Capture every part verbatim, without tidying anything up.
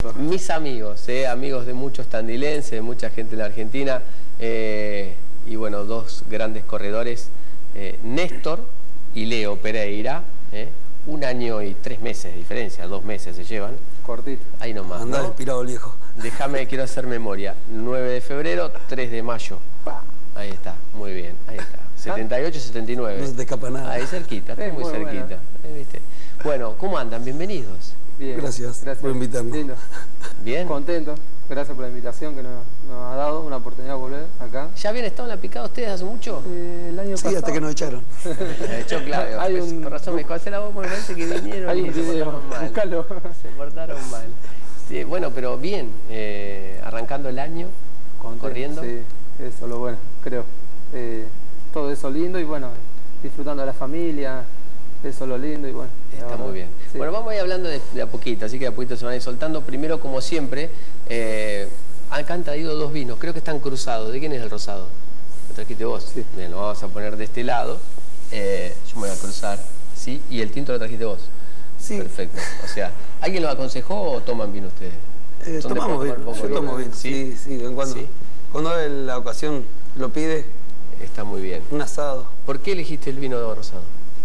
gusto. Mis amigos, eh, amigos de muchos tandilenses, de mucha gente en la Argentina, eh, y bueno, dos grandes corredores, eh, Néstor y Leo Pereira, eh, un año y tres meses de diferencia, dos meses se llevan. Cortito. Ahí nomás. Andá ¿no? inspirado, viejo. Déjame, quiero hacer memoria. nueve de febrero, tres de mayo. Ahí está, muy bien, ahí está. setenta y ocho, setenta y nueve. No se te escapa nada. Ahí cerquita, está Es muy, muy cerquita. buena. Eh, ¿viste? Bueno, ¿cómo andan? Bienvenidos. Bien. Gracias, Gracias por invitarnos. Lindo. ¿Bien? Contento. Gracias por la invitación que nos, nos ha dado, una oportunidad de volver acá. ¿Ya habían estado en la picada ustedes hace mucho? Eh, el año Sí, pasado. hasta que nos echaron. De hecho, claro. Hay Pues, un- con razón me dijo, hace la voz, porque parece que vinieron Hay y un se video, portaron mal. búscalo. Se portaron mal. Sí, bueno, pero bien, eh, arrancando el año, Contento, corriendo. Sí, eso lo bueno, creo. Eh, todo eso lindo y bueno, disfrutando de la familia, eso lo lindo y bueno. la Está verdad, muy bien. sí. Bueno, vamos a ir hablando de, de a poquito, así que de a poquito se van a ir soltando. Primero, como siempre, eh, acá han traído dos vinos, creo que están cruzados. ¿De quién es el rosado? ¿Lo trajiste vos? Sí. Bien, lo vamos a poner de este lado. Eh, yo me voy a cruzar, ¿sí? Y el tinto lo trajiste vos. Sí. Perfecto. O sea, ¿alguien los aconsejó o toman vino ustedes? Eh, ¿Son de tomamos tomar bien, poco yo vino? tomo bien. ¿Sí? Sí, sí, en cuando, Sí. cuando la ocasión lo pide, Está muy bien. un asado. ¿Por qué elegiste el vino rosado?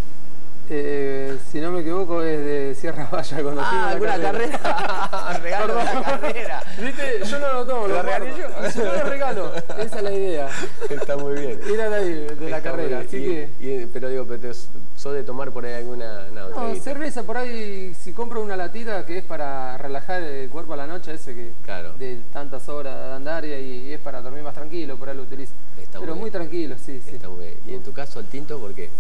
Eh, si no me equivoco es de Sierra Valla cuando Ah, fuimos a la ¿alguna carrera? Regalo de la carrera. ¿Viste? Yo no lo tomo, ¿Lo lo regalé guardo. yo? Y si no lo regalo, esa es la idea. Está muy bien. Era de ahí, de la Está carrera, muy así bien. que... Y- y- pero digo, pero te- ¿sos de tomar por ahí alguna no, No, traguito? cerveza por ahí, si compro una latita que es para relajar el cuerpo a la noche, ese que Claro. de tantas horas de andar y, y es para dormir más tranquilo, por ahí lo utilizo. Está Pero muy muy bien. tranquilo, sí, sí. Está muy bien. ¿Y en tu caso el tinto por qué?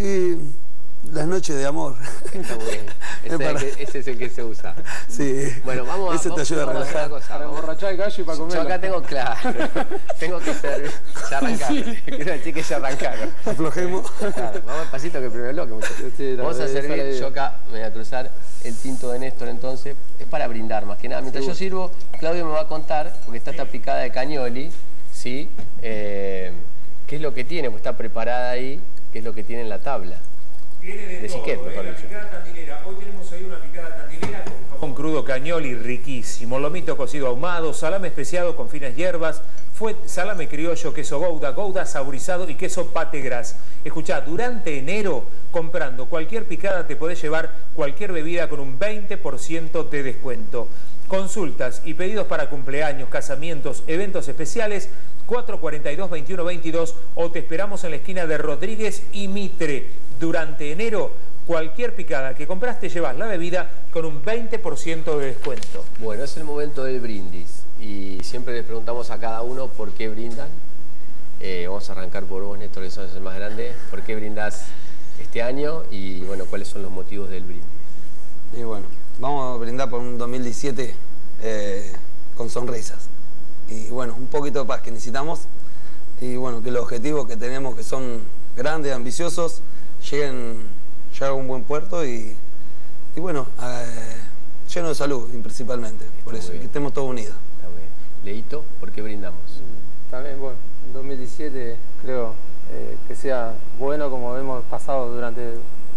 Y las noches de amor. Está muy bien. Ese, Es es, el para- que, ese es el que se usa. Sí. Bueno, vamos a... Ese te vamos- ayuda a vamos hacer relajar. una cosa, Para vamos- emborrachar el gallo y para comer. Yo acá tengo claro. Tengo que ser... Ya arrancaron. Quiero decir que ya arrancaron. Aflojemos. Claro, vamos despacito que el primer bloque, muchachos. Sí, la Vamos a verdad, esa es la servir, idea. yo acá me voy a cruzar el tinto de Néstor entonces, es para brindar más que nada. Mientras yo sirvo, Claudio me va a contar, porque está esta picada de cañoli, ¿sí? Eh, ¿qué es lo que tiene? Pues está preparada ahí, ¿qué es lo que tiene en la tabla? Tiene de, De todo, Siquet, eh, mejor la dicho. picada tandinera. Hoy tenemos ahí una picada tandinera con jamón crudo cañoli riquísimo, lomito cocido ahumado, salame especiado con finas hierbas, fue salame criollo, queso gouda, gouda saborizado y queso pate gras. Escuchá, durante enero, comprando cualquier picada te podés llevar cualquier bebida con un veinte por ciento de descuento. Consultas y pedidos para cumpleaños, casamientos, eventos especiales, cuatro cuarenta y dos, veintiuno veintidós o te esperamos en la esquina de Rodríguez y Mitre. Durante enero, cualquier picada que compraste llevas la bebida con un veinte por ciento de descuento. Bueno, es el momento del brindis y siempre les preguntamos a cada uno por qué brindan. Eh, vamos a arrancar por vos, Néstor, que sos el más grande. ¿Por qué brindás este año y bueno, cuáles son los motivos del brindis? Y bueno, vamos a brindar por un dos mil diecisiete eh, con sonrisas. Y bueno, un poquito de paz que necesitamos. Y bueno, que los objetivos que tenemos, que son grandes, ambiciosos, lleguen, lleguen a un buen puerto y, y bueno, eh, lleno de salud principalmente. Por muy eso, bien. que estemos todos unidos. Está bien. Leito, ¿por qué brindamos? Mm, También, bueno, en dos mil diecisiete creo eh, que sea bueno como hemos pasado durante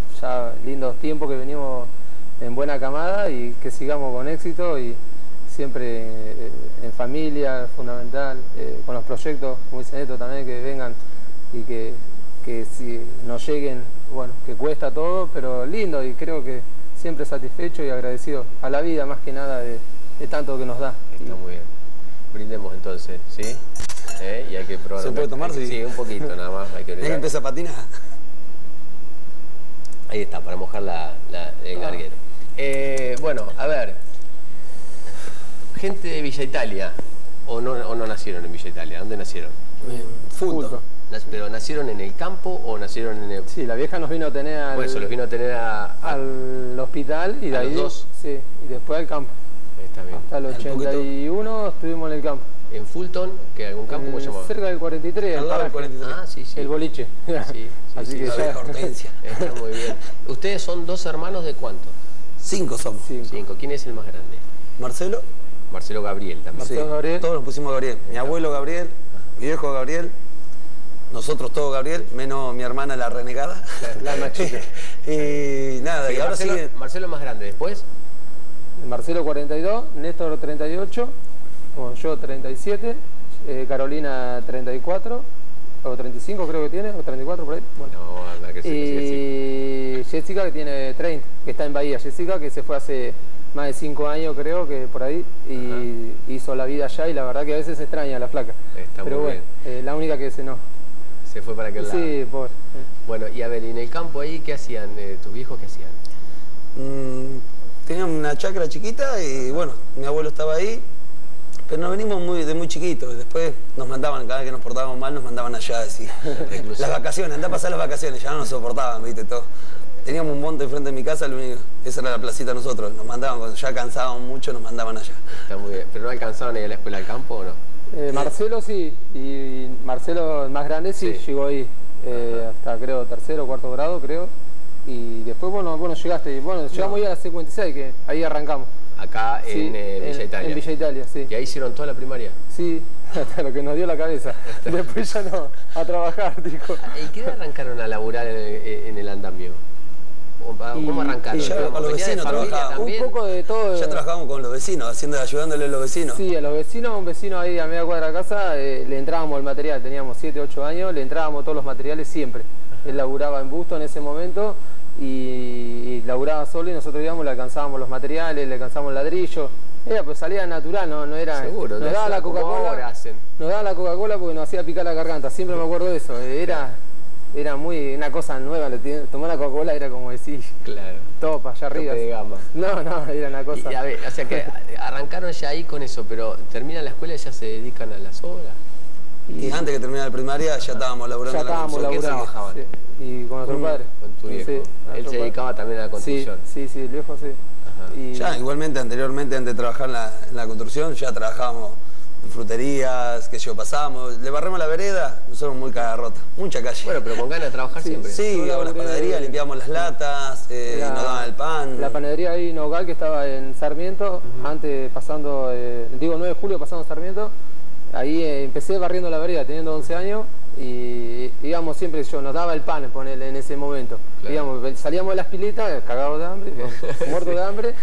ya lindos tiempos que venimos en buena camada y que sigamos con éxito y siempre eh, en familia, fundamental, eh, con los proyectos, como dice Neto también, que vengan y que, que si nos lleguen, bueno, que cuesta todo, pero lindo y creo que siempre satisfecho y agradecido a la vida más que nada de, de tanto que nos da. Está Y- muy bien. Brindemos entonces, ¿sí? ¿Eh? Y hay que probar. ¿Se puede tomar? Hay que- Sí. Sí, un poquito nada más. Hay que Es que brindar. empieza a patinar. Ahí está, para mojar la, la- el Ah. garguero. Eh, bueno, a ver. Gente de Villa Italia, o no, o no nacieron en Villa Italia, ¿dónde nacieron? Fulton. Fulton. Nac- ¿Pero nacieron en el campo o nacieron en el...? Sí, la vieja nos vino a tener al, Por eso los vino a tener a... a- al hospital y de ¿A los ahí dos? sí, y después al campo. Está bien. Hasta el Un ochenta y uno estuvimos en el campo. En Fulton, que algún campo, ¿cómo se Eh, llamaba? cerca del cuarenta y tres, Al el, lado del paraje, cuarenta y tres. Ah, sí, sí. el boliche. Sí, sí, Así sí, que La ya vieja Hortensia. Está muy bien. ¿Ustedes son dos hermanos de cuántos? Cinco somos. Cinco. Cinco. ¿Quién es el más grande? Marcelo. Marcelo Gabriel también. Marcelo Sí, Gabriel. todos nos pusimos Gabriel. Mi abuelo Gabriel, mi viejo Gabriel, nosotros todos Gabriel, menos mi hermana la renegada. La más chica. y nada, y Pero ahora Marcelo, sigue. Marcelo es más grande. ¿Después? Marcelo cuarenta y dos, Néstor treinta y ocho, bueno, yo treinta y siete, eh, Carolina treinta y cuatro, o treinta y cinco creo que tiene, o treinta y cuatro por ahí. Bueno. No, anda que sí, Y que sí. Jessica que tiene treinta, que está en Bahía. Jessica que se fue hace más de cinco años creo que por ahí y Ajá. hizo la vida allá y la verdad que a veces se extraña la flaca. Está Pero muy bueno, bien. Eh, la única que se no. Se fue para aquel lado. Sí, pobre. Bueno, y a ver, ¿y en el campo ahí qué hacían? Eh, ¿Tus viejos qué hacían? Mm, tenían una chacra chiquita y bueno, mi abuelo estaba ahí, pero nos venimos muy, de muy chiquitos. Después nos mandaban, cada vez que nos portábamos mal, nos mandaban allá a decir, las vacaciones, andá a pasar las vacaciones, ya no nos soportaban, viste, todo. Teníamos un monte enfrente de mi casa, lo único, esa era la placita de nosotros. Nos mandaban, cuando ya cansábamos mucho, nos mandaban allá. Está muy bien. ¿Pero no alcanzaban a ir a la escuela al campo o no? Eh, Marcelo sí, y Marcelo el más grande sí, sí. llegó ahí, eh, hasta creo tercero o cuarto grado, creo. Y después, bueno, bueno llegaste, y bueno, llegamos no. ahí a la cincuenta y seis, que ahí arrancamos. Acá en sí, eh, Villa en, Italia. En Villa Italia, sí. ¿Y ahí hicieron toda la primaria? Sí, hasta lo que nos dio la cabeza. Después ya no, a trabajar, dijo. ¿Y qué arrancaron a laburar en el, en el andamio? ¿Cómo arrancaron? Y ya con los vecinos trabajábamos. Un poco de todo. Ya trabajábamos con los vecinos, haciendo, ayudándole a los vecinos. Sí, a los vecinos, un vecino ahí a media cuadra de casa, eh, le entrábamos el material, teníamos siete, ocho años, le entrábamos todos los materiales siempre. Él laburaba en Busto en ese momento y, y laburaba solo y nosotros íbamos, le alcanzábamos los materiales, le alcanzábamos el ladrillo. Era, pues salía natural, no, no era... Seguro, nos daba la Coca-Cola, nos daba la Coca-Cola porque nos hacía picar la garganta, siempre me acuerdo de eso. Era... Era muy una cosa nueva, tomar una Coca-Cola era como decir, claro, topa, allá arriba. Tope de gama. No, no, era una cosa. Y, a ver, o sea que arrancaron ya ahí con eso, pero terminan la escuela y ya se dedican a las obras. Y, y antes que terminar la primaria ya estábamos laburando ya en la estábamos construcción. laburando, trabajaban? Sí. Y con nuestro padre. Con tu viejo. Sí, él se dedicaba padre. también a la construcción. Sí, sí, sí, el viejo sí. Ajá. Y... Ya igualmente anteriormente, antes de trabajar en la, en la construcción, ya trabajábamos en fruterías, que yo pasábamos, le barremos la vereda, nosotros muy cagarrota, mucha calle. Bueno, pero con ganas de trabajar sí, siempre. Sí, o las panaderías, limpiábamos las latas, eh, la, nos daban el pan. La panadería ahí en Nogal, que estaba en Sarmiento, uh-huh. antes pasando, eh, digo nueve de julio pasando Sarmiento, ahí eh, empecé barriendo la vereda teniendo once años y íbamos siempre, yo nos daba el pan ponerle en ese momento. Claro. Digamos, salíamos de las piletas, cagados de hambre, muertos sí. de hambre.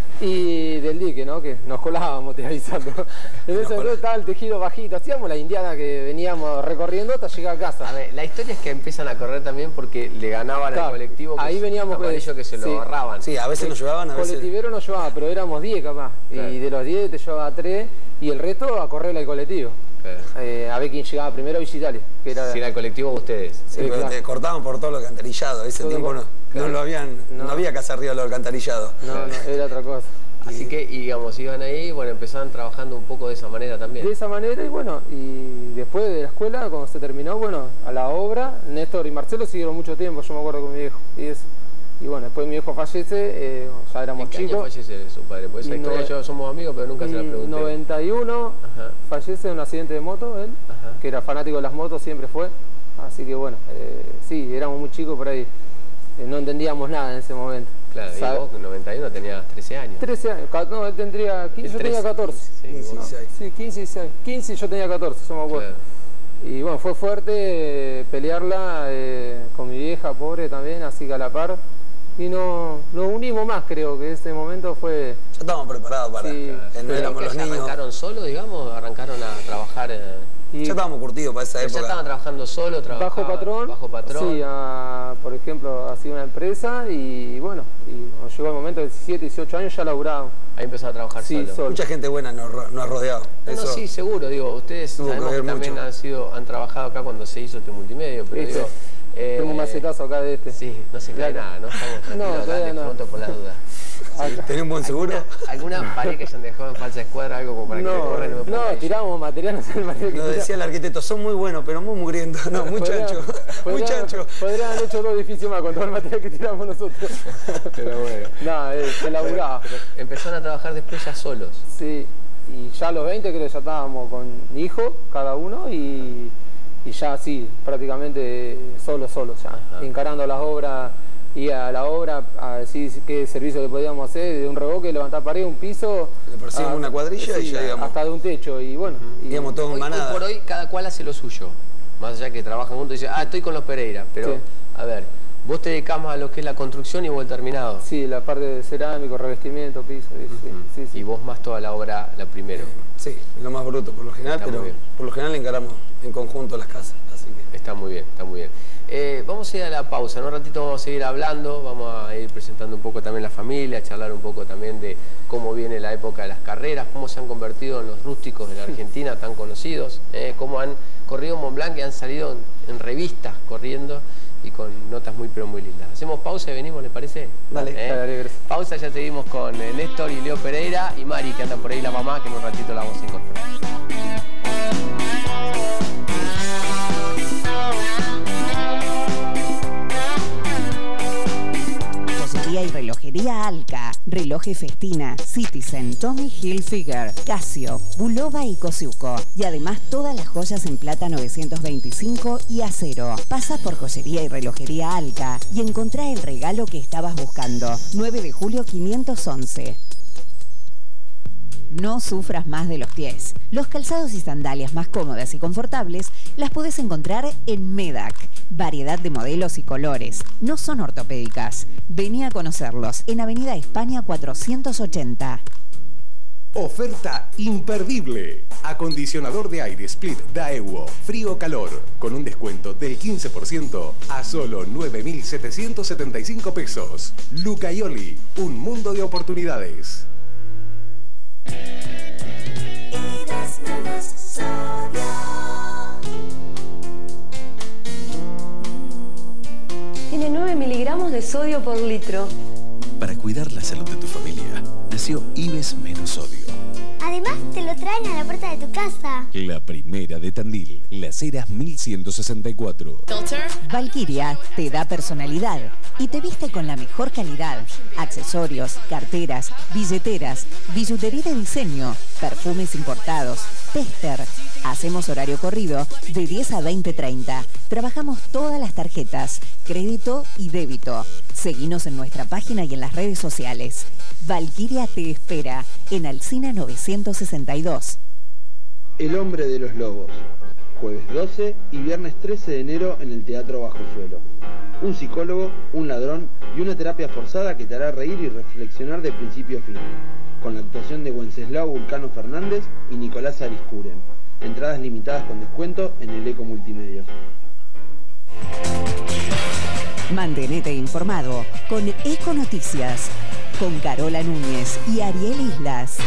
Y del dique, ¿no? Que nos colábamos, te avisando. En ese momento estaba el tejido bajito, hacíamos la indiana que veníamos recorriendo hasta llegar a casa. A ver, la historia es que empiezan a correr también porque le ganaban claro, al colectivo. Ahí veníamos con ellos que se lo agarraban. Sí, a veces sí, nos llevaban, a veces... Colectivero nos llevaba, pero éramos diez capaz. Claro. Y de los diez te llevaba tres y el resto a correr al colectivo. Claro. Eh, a ver quién llegaba primero a Villa Italia. Que era... Si era el colectivo ustedes. Sí, sí, pero claro. te cortaban por todo lo alcantarillado. Ese todo tiempo no, claro. no lo habían, no. no había casa arriba de lo alcantarillado. No, claro. no, era otra cosa. Así que, y, digamos, iban ahí, bueno, empezaban trabajando un poco de esa manera también. De esa manera, y bueno, y después de la escuela, cuando se terminó, bueno, a la obra, Néstor y Marcelo siguieron mucho tiempo, yo me acuerdo con mi viejo. Y, eso. y bueno, después mi viejo fallece, eh, ya éramos ¿En qué chicos. año fallece su padre? Pues esa historia, yo somos amigos, pero nunca se la pregunté. noventa y uno, Ajá. fallece en un accidente de moto, él, Ajá. que era fanático de las motos, siempre fue. Así que bueno, eh, sí, éramos muy chicos por ahí, eh, no entendíamos nada en ese momento. Claro, y vos en noventa y uno tenías trece años. trece años, no, él tendría quince, yo tenía catorce. Sí, quince, no. sí, quince, dieciséis. quince y yo tenía catorce, yo me acuerdo. Claro. Y bueno, fue fuerte eh, pelearla eh, con mi vieja, pobre también, así que a la par. Y no, nos unimos más, creo que ese momento fue... Ya estábamos preparados para... Sí, que no éramos los niños. ¿Arrancaron solo, digamos? ¿Arrancaron a trabajar...? Eh... Y ya estábamos curtidos para esa época. ¿Ya estaban trabajando solo? Bajo patrón. Bajo patrón. Sí, a, por ejemplo, hacía una empresa y bueno, y cuando llegó el momento de diecisiete, dieciocho años ya laburábamos. Ahí empezó a trabajar sí, solo. solo. Mucha gente buena nos, nos ha rodeado. No, Eso no, sí, seguro, digo, ustedes sabemos que, que también mucho. han sido, han trabajado acá cuando se hizo este multimedio, pero ¿Viste? digo... Eh, Tengo un macetazo acá de este. Sí, no se cae nada, no estamos tranquilos, no, dale, no. pronto por las dudas. Sí, ¿tenés un buen seguro? ¿Alguna, alguna pared que hayan dejado en falsa escuadra, algo como para no, que me corren? No, me no tiramos material, no sé el material que Nos decía el arquitecto, son muy buenos, pero muy mugrientos, no, muy chancho, muy chancho. Podrían haber hecho dos edificios más con todo el material que tiramos nosotros. Pero bueno. No, eh, se laburaba. Pero, pero empezaron a trabajar después ya solos. Sí, y ya a los veinte creo que ya estábamos con hijo, cada uno, y... Y ya sí, prácticamente solo, solo, ya, Ajá. encarando las obras, y a la obra a decir qué servicio le podíamos hacer, de un revoque, levantar pared, un piso. Le perseguimos una cuadrilla sí, y ya digamos. Hasta de un techo, y bueno. Uh-huh. y digamos todo en manada. Hoy por hoy cada cual hace lo suyo, más allá que trabajan juntos y dicen, ah, estoy con los Pereira, pero sí. a ver, Vos te dedicás más a lo que es la construcción y vos el terminado. Sí, la parte de cerámico, revestimiento, piso. Sí, uh-huh. sí, sí. Y vos más toda la obra, la primero. Sí, lo más bruto por lo general, está pero por lo general encaramos en conjunto las casas. Así que... Está muy bien, está muy bien. Eh, vamos a ir a la pausa, en un ratito vamos a seguir hablando, vamos a ir presentando un poco también la familia, charlar un poco también de cómo viene la época de las carreras, cómo se han convertido en los rústicos de la Argentina tan conocidos, eh, cómo han corrido Mont Blanc y han salido en, en revistas corriendo y con notas muy pero muy lindas. Hacemos pausa y venimos, ¿les parece? Dale, ¿Eh? dale, gracias. Pausa, ya seguimos con eh, Néstor y Leo Pereira y Mari, que anda por ahí la mamá, que en un ratito la vamos a incorporar. Y relojería Alca, relojes Festina, Citizen, Tommy Hilfiger, Casio, Bulova y Kosciusko. Y además todas las joyas en plata novecientos veinticinco y acero. Pasa por joyería y relojería Alca y encontrá el regalo que estabas buscando. nueve de julio quinientos once. No sufras más de los pies. Los calzados y sandalias más cómodas y confortables las puedes encontrar en Medac. Variedad de modelos y colores. No son ortopédicas. Vení a conocerlos en Avenida España cuatrocientos ochenta. Oferta imperdible. Acondicionador de aire Split Daewoo frío-calor con un descuento del quince por ciento a solo nueve mil setecientos setenta y cinco pesos. Lucayoli, un mundo de oportunidades. Tiene nueve miligramos de sodio por litro. Para cuidar la salud de tu familia, nació Ives menos sodio. Además, te lo traen a la puerta de tu casa. La primera de Tandil, Las Heras mil ciento sesenta y cuatro. Valkyria te da personalidad y te viste con la mejor calidad. Accesorios, carteras, billeteras, billutería de diseño, perfumes importados, tester. Hacemos horario corrido de diez a veinte treinta. Trabajamos todas las tarjetas, crédito y débito. Seguinos en nuestra página y en las redes sociales. Valkyria te espera en Alsina novecientos sesenta y dos. El hombre de los lobos. Jueves doce y viernes trece de enero en el Teatro Bajo Suelo. Un psicólogo, un ladrón y una terapia forzada que te hará reír y reflexionar de principio a fin. Con la actuación de Wenceslao Vulcano Fernández y Nicolás Ariscuren. Entradas limitadas con descuento en el Eco Multimedios. Mantenete informado con Eco Noticias, con Carola Núñez y Ariel Islas.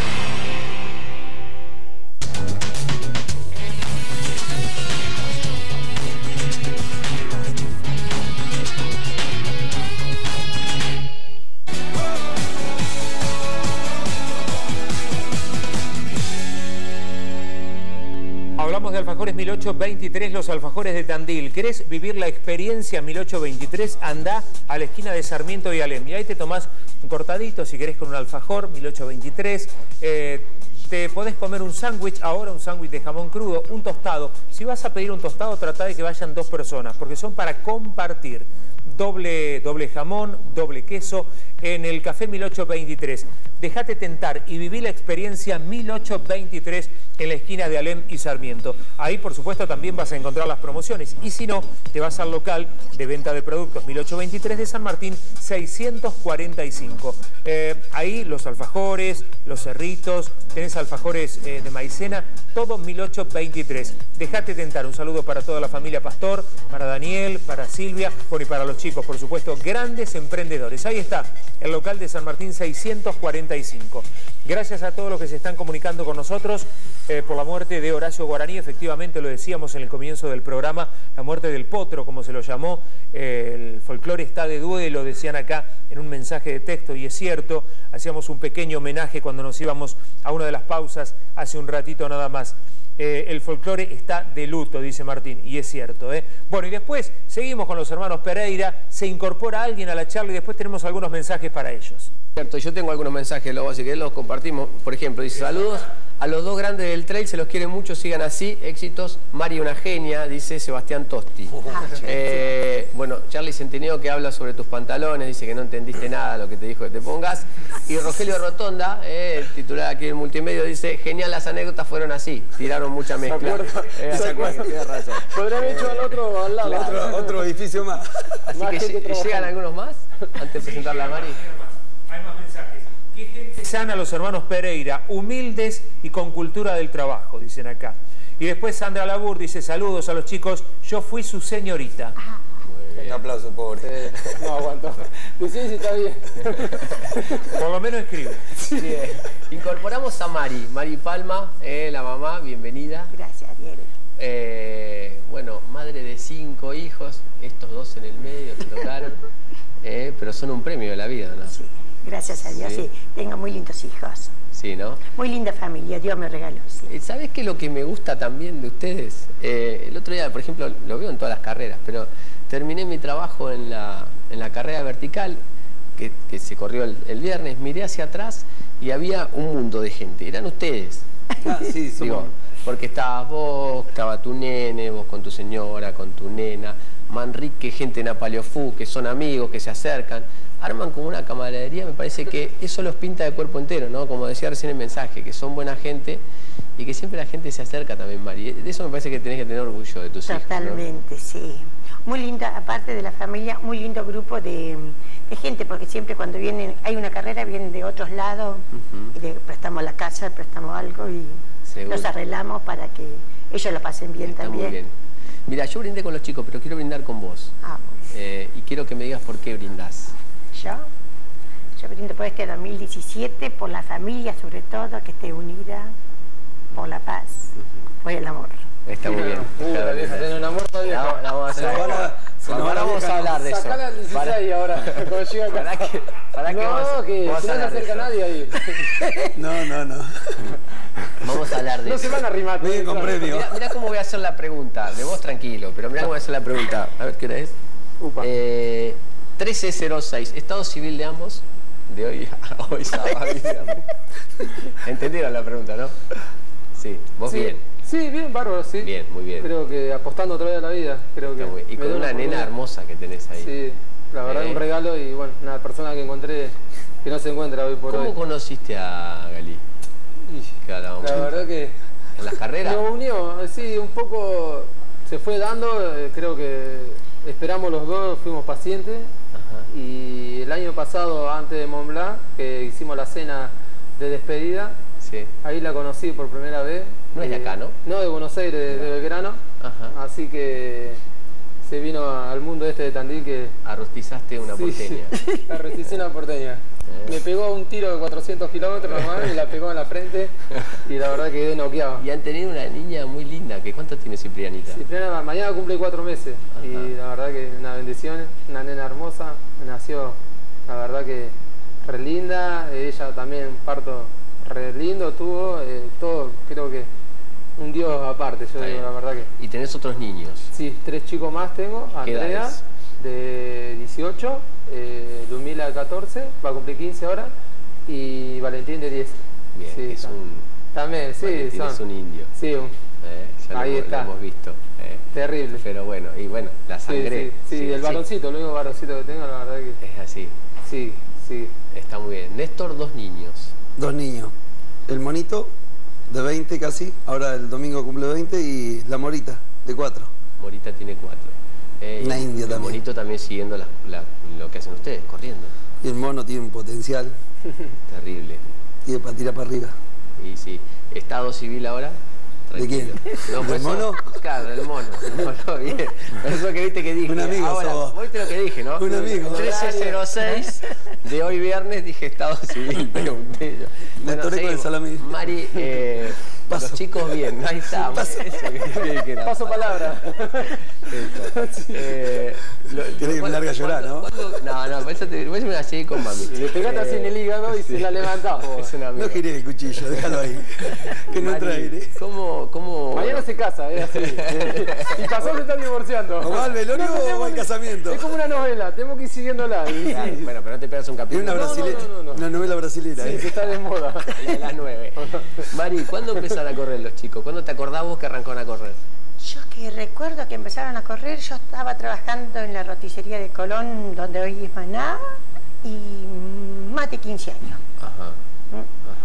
Hablamos de alfajores mil ochocientos veintitrés, los alfajores de Tandil. ¿Querés vivir la experiencia mil ochocientos veintitrés? Andá a la esquina de Sarmiento y Alem. Y ahí te tomás un cortadito, si querés, con un alfajor mil ochocientos veintitrés. Eh, te podés comer un sándwich, ahora un sándwich de jamón crudo, un tostado. Si vas a pedir un tostado, trata de que vayan dos personas, porque son para compartir. Doble, doble jamón, doble queso, en el Café mil ochocientos veintitrés. Dejate tentar y viví la experiencia mil ochocientos veintitrés en la esquina de Alem y Sarmiento. Ahí, por supuesto, también vas a encontrar las promociones. Y si no, te vas al local de venta de productos mil ochocientos veintitrés de San Martín seiscientos cuarenta y cinco. Eh, ahí los alfajores, los cerritos, tenés alfajores eh, de maicena, todo mil ochocientos veintitrés. Dejate tentar. Un saludo para toda la familia Pastor, para Daniel, para Silvia, bueno, y para los chicos, por supuesto, grandes emprendedores. Ahí está, el local de San Martín seiscientos cuarenta y cinco. Gracias a todos los que se están comunicando con nosotros eh, por la muerte de Horacio Guaraní. Efectivamente, lo decíamos en el comienzo del programa, la muerte del potro, como se lo llamó. Eh, el folclore está de duelo, decían acá en un mensaje de texto, y es cierto. Hacíamos un pequeño homenaje cuando nos íbamos a una de las pausas hace un ratito nada más. Eh, el folclore está de luto, dice Martín, y es cierto. ¿eh? Bueno, y después seguimos con los hermanos Pereira, se incorpora alguien a la charla y después tenemos algunos mensajes para ellos. Cierto, yo tengo algunos mensajes, luego, así que los compartimos. Por ejemplo, dice: saludos a los dos grandes del trail, se los quiere mucho, sigan así, éxitos. Mari, una genia, dice Sebastián Tosti. Eh, bueno, Charlie Centineo, que habla sobre tus pantalones, dice que no entendiste nada de lo que te dijo que te pongas. Y Rogelio Rotonda, eh, titular aquí en Multimedia, dice: genial, las anécdotas fueron así, tiraron hicieron mucha mezcla. Eh, ¿Se acuerda? Tienes razón. Podría haber hecho al otro al lado. Otro, otro edificio más. Así Más que gente lle- trabajando. llegan algunos más antes de presentarla a Mari. Hay más mensajes. ¿Qué gente sana los hermanos Pereira? Humildes y con cultura del trabajo, dicen acá. Y después Sandra Labur dice, saludos a los chicos, yo fui su señorita. Un aplauso, pobre. Eh, no aguanto. Decí si está bien. Por lo menos escribe. Bien. Incorporamos a Mari, Mari Palma, eh, la mamá, bienvenida. Gracias, Ariel. Eh, bueno, madre de cinco hijos, estos dos en el medio te tocaron, eh, pero son un premio de la vida, ¿no? Sí, gracias a Dios, Sí. sí. Tengo muy lindos hijos. Sí, ¿no? Muy linda familia, Dios me regaló, sí. Eh, ¿Sabes qué es lo que me gusta también de ustedes? Eh, el otro día, por ejemplo, lo veo en todas las carreras, pero terminé mi trabajo en la, en la carrera vertical, que, que se corrió el, el viernes, miré hacia atrás y había un mundo de gente, eran ustedes. Ah, sí, somos... Digo, porque estabas vos, estaba tu nene, vos con tu señora, con tu nena, Manrique, gente en Apaleofú, que son amigos, que se acercan, arman como una camaradería, me parece que eso los pinta de cuerpo entero, ¿no? Como decía recién el mensaje, que son buena gente y que siempre la gente se acerca también, Mari. De eso me parece que tenés que tener orgullo de tus hijos, ¿no? Totalmente, sí. Muy linda, aparte de la familia, muy lindo grupo de, de gente, porque siempre cuando vienen, hay una carrera, vienen de otros lados, Ujú. y le prestamos la casa, prestamos algo y Seguro. nos arreglamos para que ellos lo pasen bien Está también. muy bien. Mira, yo brindé con los chicos, pero quiero brindar con vos. Ah, muy bien. Eh, y quiero que me digas por qué brindás. Yo, yo brindo por este dos mil diecisiete, por la familia sobre todo, que esté unida, por la paz, por el amor. Está muy bien. Uh, la vieja tiene un amor todavía. La, la vamos a Se hacer. nos va la- se nos va la Vamos vieja, a hablar de eso. Sacala al dieciséis Para- ahora, cuando llega acá. Para que, para que no, vamos, que vamos si a no se hablar de acerca eso. nadie ahí. No, no, no. Vamos a hablar de No eso. se van a arrimar. Bien con premio. Mirá, mirá cómo voy a hacer la pregunta. De vos tranquilo, pero mirá cómo voy a hacer la pregunta. A ver qué hora es. Upa. Eh, trece cero seis. ¿Estado civil de ambos? De hoy a hoy sábado. digamos. ¿Entendieron la pregunta, no? Sí. ¿Vos Sí. bien? Sí, bien, bárbaro, sí. Bien, muy bien. Creo que apostando otra vez a la vida. Creo que Está muy bien. Y me con dio una nena oportunidad. hermosa que tenés ahí. Sí, la verdad Eh. un regalo y bueno, una persona que encontré que no se encuentra hoy por ¿Cómo hoy. conociste a Gali? Y Que ahora vamos la a- verdad que ¿En las carreras? nos unió, sí, un poco se fue dando, eh, creo que esperamos los dos, fuimos pacientes Ajá. y el año pasado antes de Mont Blanc, que hicimos la cena de despedida, Sí. ahí la conocí por primera vez. No es de Eh, acá, ¿no? No, de Buenos Aires, de, de Belgrano. Ajá. Así que se vino al mundo este de Tandil que... Arrostizaste una Sí, porteña. sí, la resistí una porteña. Eh. Me pegó un tiro de cuatrocientos kilómetros nomás y la pegó en la frente y la verdad quedé noqueado. Y han tenido una niña muy linda. que ¿Cuánto tiene Ciprianita? Cipriana mañana cumple cuatro meses y Ajá. la verdad que una bendición, una nena hermosa, nació la verdad que re linda, ella también parto re lindo tuvo, eh, todo creo que un Dios aparte, yo Está digo bien. la verdad que... Y tenés otros niños. Sí, tres chicos más tengo, ¿Qué Andrea edades? de dieciocho, eh, Lumila de catorce, va a cumplir quince ahora, y Valentín de diez. Bien, Sí, que es tam- un... También, sí, Valentín son. es un indio. Sí, un- ¿eh? Ya lo Ahí hemos- está. Lo hemos visto. ¿eh? terrible. Pero bueno, y bueno, la Sí, sangre. sí, sí, el varoncito, el único varoncito que tengo, la verdad que Es así. sí, sí. Está muy bien. Néstor, dos niños. Dos niños. El monito, de veinte casi, ahora el domingo cumple veinte, y la morita, de cuatro. Morita tiene cuatro. Eh, Una y india el también. monito también siguiendo la- la- lo que hacen ustedes, corriendo. Y el mono tiene un potencial, Terrible. tiene para tirar para arriba. Y sí, ¿estado civil ahora? ¿De quién? No, ¿Del pues eso- mono? Claro, del mono. El mono, bien. Eso que viste que dije. Un amigo Ahora, sos vos. ¿viste lo que dije, no? Un amigo. trece cero seis de hoy viernes dije estado civil, pregunté yo. Me atoré con el seguimos. salamín. Mari, eh, Paso. los chicos bien, ahí está. Paso. Eso que- que- que era. Paso palabra. Eso. Eh, lo- Querés que me largue a llorar, ¿no? ¿cuándo- No, no, por eso te voy a hacer una así con mami. Le pegaste así en el hígado y se la levantás. Es una No amiga. giré el cuchillo, déjalo ahí. Que no Mari, entra aire. ¿Cómo, cómo? Mañana se casa, es así. Y pasó se están divorciando. ¿O va al velorio No, no, o tenemos va al ni- casamiento? Es como una novela, tenemos que ir siguiéndola. Y, Claro, sí, bueno, pero no te pegas un Tiene capítulo. una No, no, brasilera, no, no, no. una novela brasilera. sí, ¿eh? que está de moda. La de las nueve. Mari, ¿cuándo empezaron a correr los chicos? ¿Cuándo te acordás vos que arrancaron a correr? Yo que recuerdo que empezaron a correr, yo estaba trabajando en la roticería de Colón, donde hoy es Maná, y más de quince años. Ajá, ¿Mm? ajá.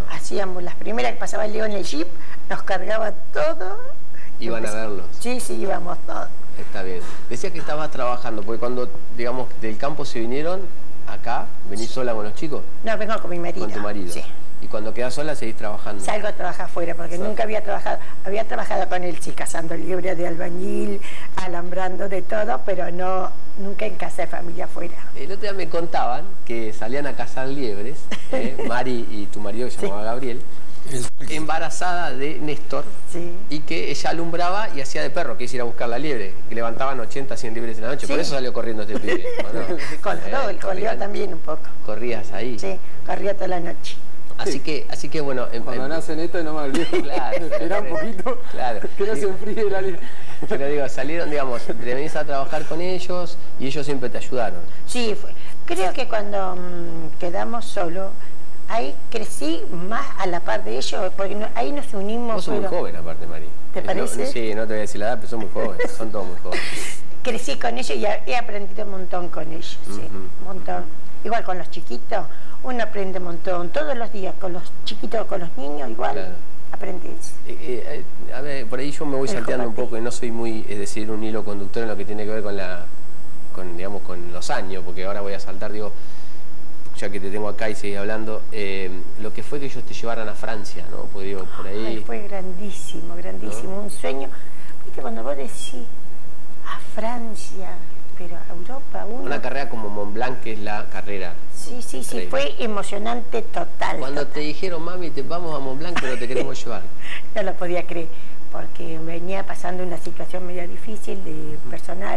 hacíamos las primeras que pasaba el Leo en el jeep, nos cargaba todo. ¿Iban a verlos? Sí, sí, íbamos todos. Está bien. Decía que estabas trabajando, porque cuando, digamos, del campo se vinieron acá, ¿venís sola con los chicos? No, vengo con mi marido. Con tu marido. Sí. Y cuando quedás sola seguís trabajando. Salgo a trabajar afuera, porque sí. nunca había trabajado. Había trabajado con él, sí, cazando liebres de albañil, alambrando de todo, pero no, nunca en casa de familia afuera. El otro día me contaban que salían a cazar liebres, eh, Mari y tu marido, que se llamaba sí. Gabriel, embarazada de Néstor, sí. y que ella alumbraba y hacía de perro, que es ir a buscar la liebre, que levantaban ochenta, cien liebres en la noche, sí. por eso salió corriendo este pibe. ¿No? Con los dos, eh, con Leo también un poco. ¿Corrías ahí? Sí, corría toda la noche. Así que, así que bueno... Cuando en, nacen esto no me olvido. Claro. Espera un poquito, claro. que no se enfríe la liebre. Pero digo, salieron, digamos, te venís a trabajar con ellos y ellos siempre te ayudaron. Sí, fue, creo que cuando mmm, quedamos solos, ahí crecí más a la par de ellos, porque no, ahí nos unimos. Vos sos muy joven aparte, Mari. ¿Te parece? No, sí, no te voy a decir la edad, pero son muy jóvenes, son todos muy jóvenes. Crecí con ellos y he aprendido un montón con ellos, uh-huh. sí, un montón. Igual con los chiquitos, uno aprende un montón, todos los días, con los chiquitos, con los niños, igual, claro. aprendes. Eh, eh, a ver, por ahí yo me voy El salteando un poco y no soy muy, es decir, un hilo conductor en lo que tiene que ver con la, con, digamos, con los años, porque ahora voy a saltar, digo, ya que te tengo acá y seguís hablando, eh, lo que fue que ellos te llevaran a Francia, ¿no? Porque digo, por ahí... Ay, fue grandísimo, grandísimo, ¿no? Un sueño. Viste, cuando vos decís, a Francia, pero a Europa, uno... Una carrera como Mont Blanc, que es la carrera. Sí, sí, increíble. Sí, fue emocionante total. Cuando total. te dijeron, mami, te vamos a Mont Blanc, pero te queremos llevar. No lo podía creer, porque venía pasando una situación media difícil de personal.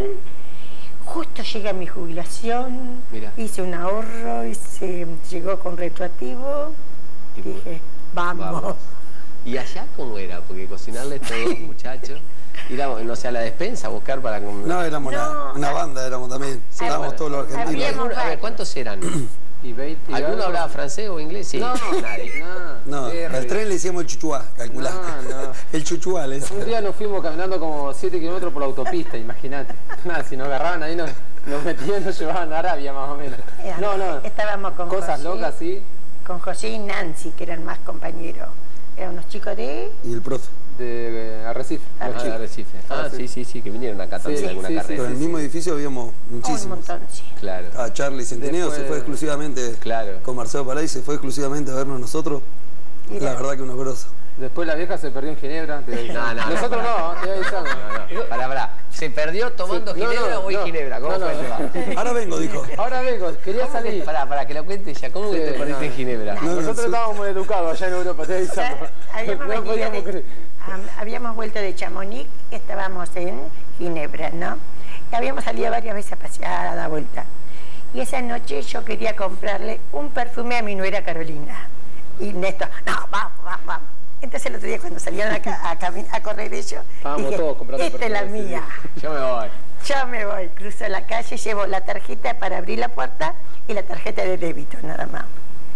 Justo llega mi jubilación, Mira. hice un ahorro, y se llegó con retroactivo, y dije, vamos. vamos. ¿Y allá cómo era? Porque cocinarles todos, muchachos, íbamos, no sé, a la despensa a buscar para... No, éramos no, una, una banda, éramos también, sí, estábamos bueno, todos los argentinos. A ver, ¿cuántos eran? Y veinte, ¿Alguno hablaba francés o inglés? Sí. No, nadie. No, no al tren le decíamos el chuchuá, calculá. No, no. El chuchuá le decíamos. Un día nos fuimos caminando como siete kilómetros por la autopista, imagínate. Nada, si nos agarraban ahí nos, nos metían, nos llevaban a Arabia más o menos. No, no. Estábamos con cosas José, locas, sí. Con José y Nancy, que eran más compañeros. Eran unos chicos de... Y el profe. De Arrecife. Ah, de Arrecife. Ah, sí, sí, sí, que vinieron acá también sí, alguna sí, carrera. Pero en el mismo edificio habíamos muchísimos. Un montón, sí. Claro. Ah, Charlie Centeneo Después... se fue exclusivamente claro. con Marcelo Palay, se fue exclusivamente a vernos nosotros. Mira. La verdad que unos grosos. Después la vieja se perdió en Ginebra. No, no, Nosotros no, no, te voy avisando. No, no. Pará, pará. ¿Se perdió tomando sí, Ginebra no, no, o en no, Ginebra? ¿Cómo no, fue? No. Ahora vengo, dijo. Ahora vengo, quería salir. Pará, pará, que lo cuente ya. ¿Cómo sí, que te perdiste no, en Ginebra? No, Nosotros no, estábamos muy educados allá en Europa, te voy avisando. Habíamos, no podíamos de, um, habíamos vuelto de Chamonix, estábamos en Ginebra, ¿no? Y habíamos salido varias veces a pasear, a dar vuelta. Y esa noche yo quería comprarle un perfume a mi nuera Carolina. Y Néstor, no, vamos, vamos, vamos. Entonces el otro día cuando salieron a, a, a, a correr ellos, Estábamos dije, todos comprando esta es la mía. Yo me voy. Yo me voy, cruzo la calle, llevo la tarjeta para abrir la puerta y la tarjeta de débito, nada más.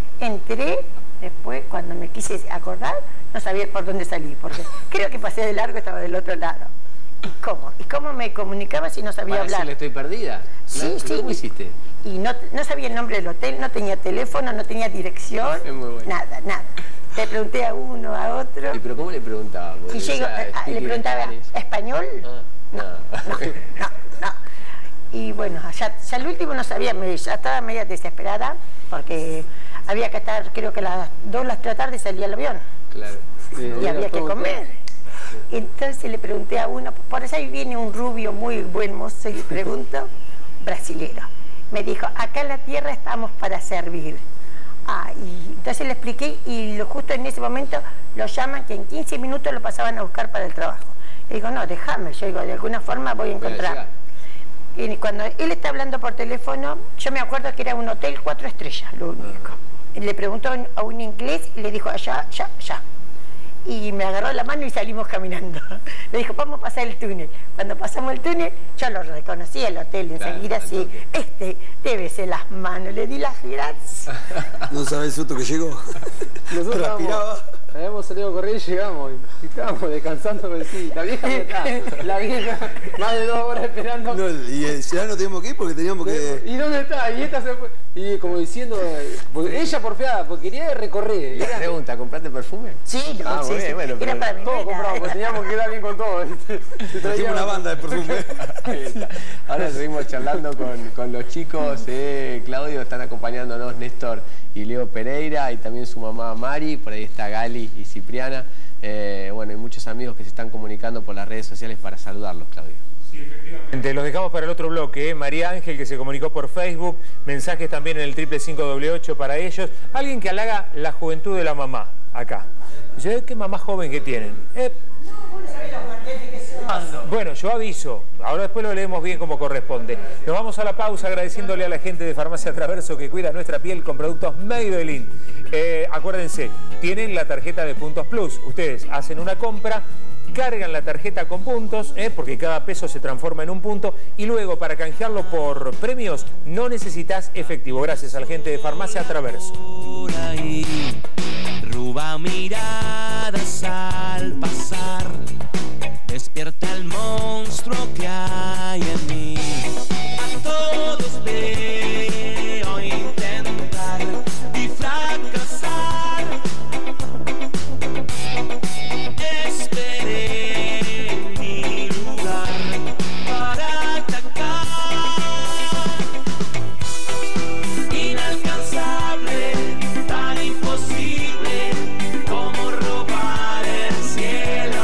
Entré, después cuando me quise acordar, no sabía por dónde salir, porque creo que pasé de largo, estaba del otro lado. ¿Y cómo? ¿Y cómo me comunicaba si no sabía para hablar? Decirle, estoy perdida. Sí, sí. ¿Cómo hiciste? Y no, no sabía el nombre del hotel, no tenía teléfono, no tenía dirección, es muy bueno. nada, nada. Le pregunté a uno, a otro. ¿Y pero cómo le preguntaba? Y llego, a, le preguntaba, ¿español? Ah, no, no, no, no. Y bueno, ya, ya el último no sabía, ya estaba media desesperada, porque había que estar, creo que a las dos, las tres de la tarde salía el avión. Claro. Sí, y había que comer. Sí. Entonces le pregunté a uno, por allá viene un rubio muy buen mozo, y le pregunto, brasilero. Me dijo, acá en la tierra estamos para servir. Ah, y entonces le expliqué y lo, justo en ese momento lo llaman que en quince minutos lo pasaban a buscar para el trabajo. Le digo, no, déjame, yo digo, de alguna forma voy a encontrar. Y cuando él está hablando por teléfono, yo me acuerdo que era un hotel cuatro estrellas, lo único. Uh-huh. Le preguntó a un inglés y le dijo, allá, allá, allá. Y me agarró la mano y salimos caminando. Le dijo, vamos a pasar el túnel. Cuando pasamos el túnel, yo lo reconocí el hotel enseguida, claro, así, este, débese las manos, le di las gracias. No sabes el susto que llegó. Nosotros habíamos salido a correr y llegamos. Y estábamos descansando, pero sí, la vieja ya está. La vieja, más de dos horas esperando. No, y eh, ya no teníamos que ir porque teníamos que... ¿Y dónde está? Y esta se fue. Y como diciendo, porque ella porfiada, porque quería recorrer. La pregunta, ¿compraste perfume? Sí, ah, sí, muy sí. bien, bueno, Era pero... para mí. Todo comprado, porque teníamos que quedar bien con todo. Trajimos una banda de perfume. Ahora seguimos charlando con, con los chicos. Eh, Claudio, están acompañándonos Néstor y Leo Pereira, y también su mamá Mari, por ahí está Gali y Cipriana. Eh, bueno, hay muchos amigos que se están comunicando por las redes sociales para saludarlos, Claudio. Sí, efectivamente. Los dejamos para el otro bloque, ¿eh? María Ángel, que se comunicó por Facebook, mensajes también en el triple cinco doble ocho para ellos. Alguien que halaga la juventud de la mamá, acá. Dice, ¿qué mamá joven que tienen? Eh, Bueno, yo aviso, ahora después lo leemos bien como corresponde. Nos vamos a la pausa agradeciéndole a la gente de Farmacia Traverso que cuida nuestra piel con productos Maybelline. Eh, acuérdense, tienen la tarjeta de Puntos Plus. Ustedes hacen una compra, cargan la tarjeta con puntos, eh, porque cada peso se transforma en un punto, y luego para canjearlo por premios no necesitas efectivo. Gracias a la gente de Farmacia Traverso. Por ahí, ruba miradas al pasar. Despierta el monstruo que hay en mí. A todos veo intentar y fracasar. Esperé mi lugar para atacar. Inalcanzable, tan imposible como robar el cielo.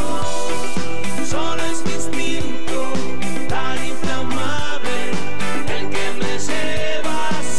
Solo es mi instinto tan inflamable el que me lleva a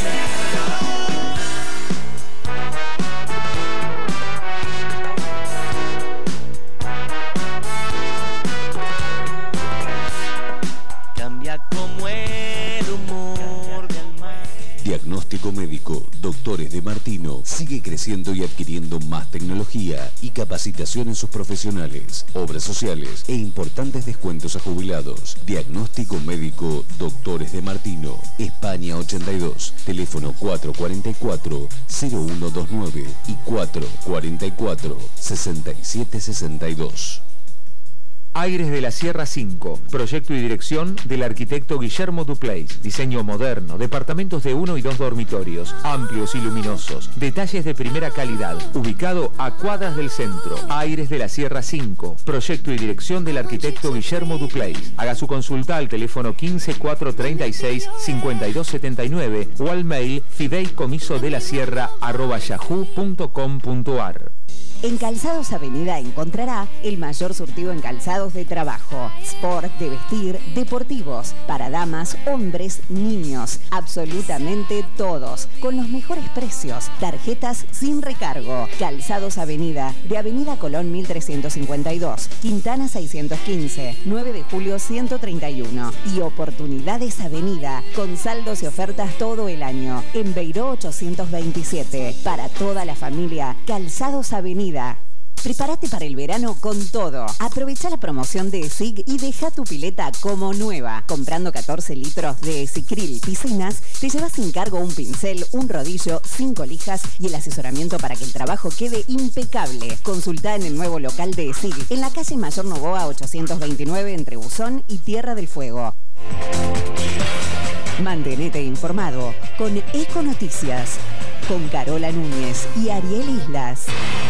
cambia como el humor del mar. Diagnóstico Médico Doctores de Martino sigue creciendo y adquiriendo más tecnología y capacitación en sus profesionales, obras sociales e importantes descuentos a jubilados. Diagnóstico Médico Doctores de Martino, España ochenta y dos, teléfono cuatro cuatro cuatro, cero uno dos nueve y cuatro cuatro cuatro, seis siete seis dos. Aires de la Sierra cinco, proyecto y dirección del arquitecto Guillermo Duplays. Diseño moderno, departamentos de uno y dos dormitorios, amplios y luminosos, detalles de primera calidad, ubicado a cuadras del centro. Aires de la Sierra cinco, proyecto y dirección del arquitecto Guillermo Duplays. Haga su consulta al teléfono quince cuatrocientos treinta y seis, cincuenta y dos setenta y nueve o al mail fideicomisodelasierra arroba yahoo punto com punto ar. En Calzados Avenida encontrará el mayor surtido en calzados de trabajo, sport, de vestir, deportivos, para damas, hombres, niños, absolutamente todos, con los mejores precios, tarjetas sin recargo. Calzados Avenida, de Avenida Colón mil trescientos cincuenta y dos, Quintana seiscientos quince, nueve de julio ciento treinta y uno y Oportunidades Avenida, con saldos y ofertas todo el año, en Beiró ochocientos veintisiete, para toda la familia. Calzados Avenida. Prepárate para el verano con todo. Aprovecha la promoción de ESIC y deja tu pileta como nueva. Comprando catorce litros de Esicril Piscinas, te llevas sin cargo un pincel, un rodillo, cinco lijas y el asesoramiento para que el trabajo quede impecable. Consulta en el nuevo local de ESIC, en la calle Mayor Novoa ochocientos veintinueve, entre Buzón y Tierra del Fuego. Mantenete informado con Econoticias, con Carola Núñez y Ariel Islas.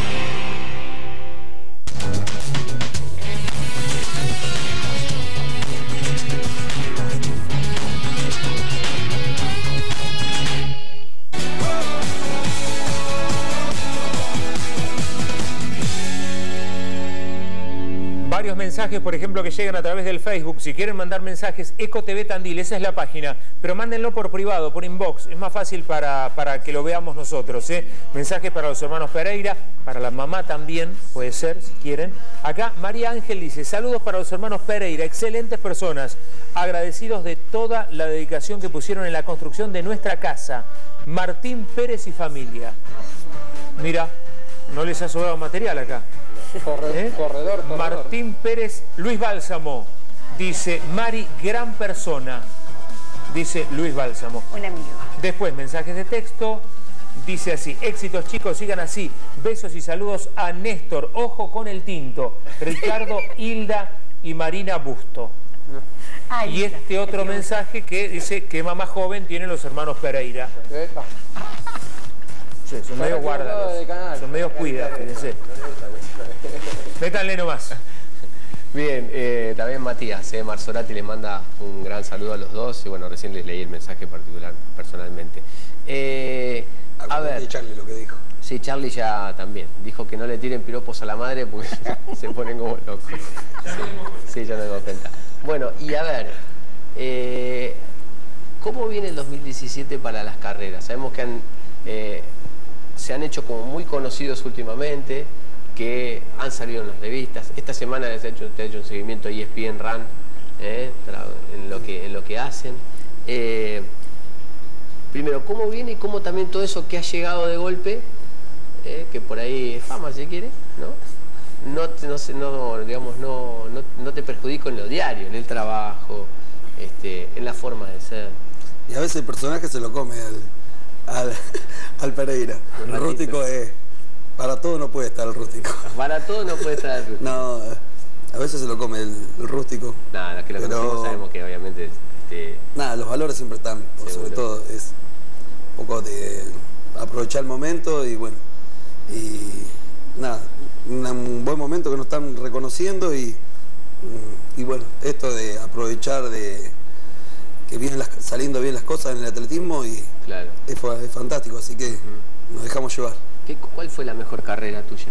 Varios mensajes, por ejemplo, que llegan a través del Facebook. Si quieren mandar mensajes, EcoTV Tandil, esa es la página. Pero mándenlo por privado, por inbox. Es más fácil para, para que lo veamos nosotros, ¿eh? Mensajes para los hermanos Pereira, para la mamá también, puede ser, si quieren. Acá María Ángel dice, saludos para los hermanos Pereira, excelentes personas, agradecidos de toda la dedicación que pusieron en la construcción de nuestra casa. Martín Pérez y familia. Mira, no les ha sobrado material acá. Corredor, ¿Eh? corredor, corredor. Martín Pérez, Luis Bálsamo, dice Mari, gran persona, dice Luis Bálsamo. Un amigo. Después mensajes de texto, Dice así, éxitos chicos, sigan así. Besos y saludos a Néstor, ojo con el tinto, Ricardo, Hilda y Marina Busto. Ay, y este mira, otro mensaje que dice que mamá joven tienen los hermanos Pereira. Sí, son medio guardados, son medio cuidas, fíjense. Métanle nomás. Bien, eh, también Matías, eh, Marzorati les manda un gran saludo a los dos y bueno, recién les leí el mensaje particular personalmente. Eh, a ver, Charlie lo que dijo. Sí, Charlie ya también. Dijo que no le tiren piropos a la madre porque se ponen como locos. Sí, sí, ya me doy cuenta. Bueno, y a ver, eh, ¿cómo viene el dos mil diecisiete para las carreras? Sabemos que han, eh, se han hecho como muy conocidos últimamente, que han salido en las revistas. Esta semana les he hecho, te he hecho un seguimiento a E S P N Run, eh, en, lo que, en lo que hacen. Eh, primero, ¿cómo viene y cómo también todo eso que ha llegado de golpe, eh, que por ahí es fama si quiere, ¿no? No, no, no, digamos, no, no, no te perjudico en lo diario, en el trabajo, este, en la forma de ser. Y a veces el personaje se lo come al, al, al Pereira. El rústico es... Para todo no puede estar el rústico. Para todo no puede estar el rústico. No, a veces se lo come el, el rústico. Nada, que lo pero... conocemos sabemos que obviamente... Este... Nada, los valores siempre están, por sobre todo es un poco de aprovechar el momento y bueno, y nada, un buen momento que nos están reconociendo y, y bueno, esto de aprovechar de que vienen las, saliendo bien las cosas en el atletismo y claro. es, es fantástico, así que uh-huh. nos dejamos llevar. ¿Qué, ¿Cuál fue la mejor carrera tuya?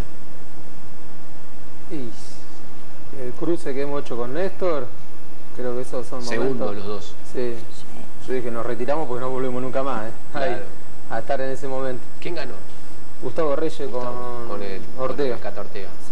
Y el cruce que hemos hecho con Néstor, creo que esos son Segundo momentos... los dos. Sí. Yo dije, nos retiramos porque no volvemos nunca más, ¿eh? Claro. Ahí, a estar en ese momento. ¿Quién ganó? Gustavo Reyes con, con el, Ortega. Con Cata Ortega. Sí.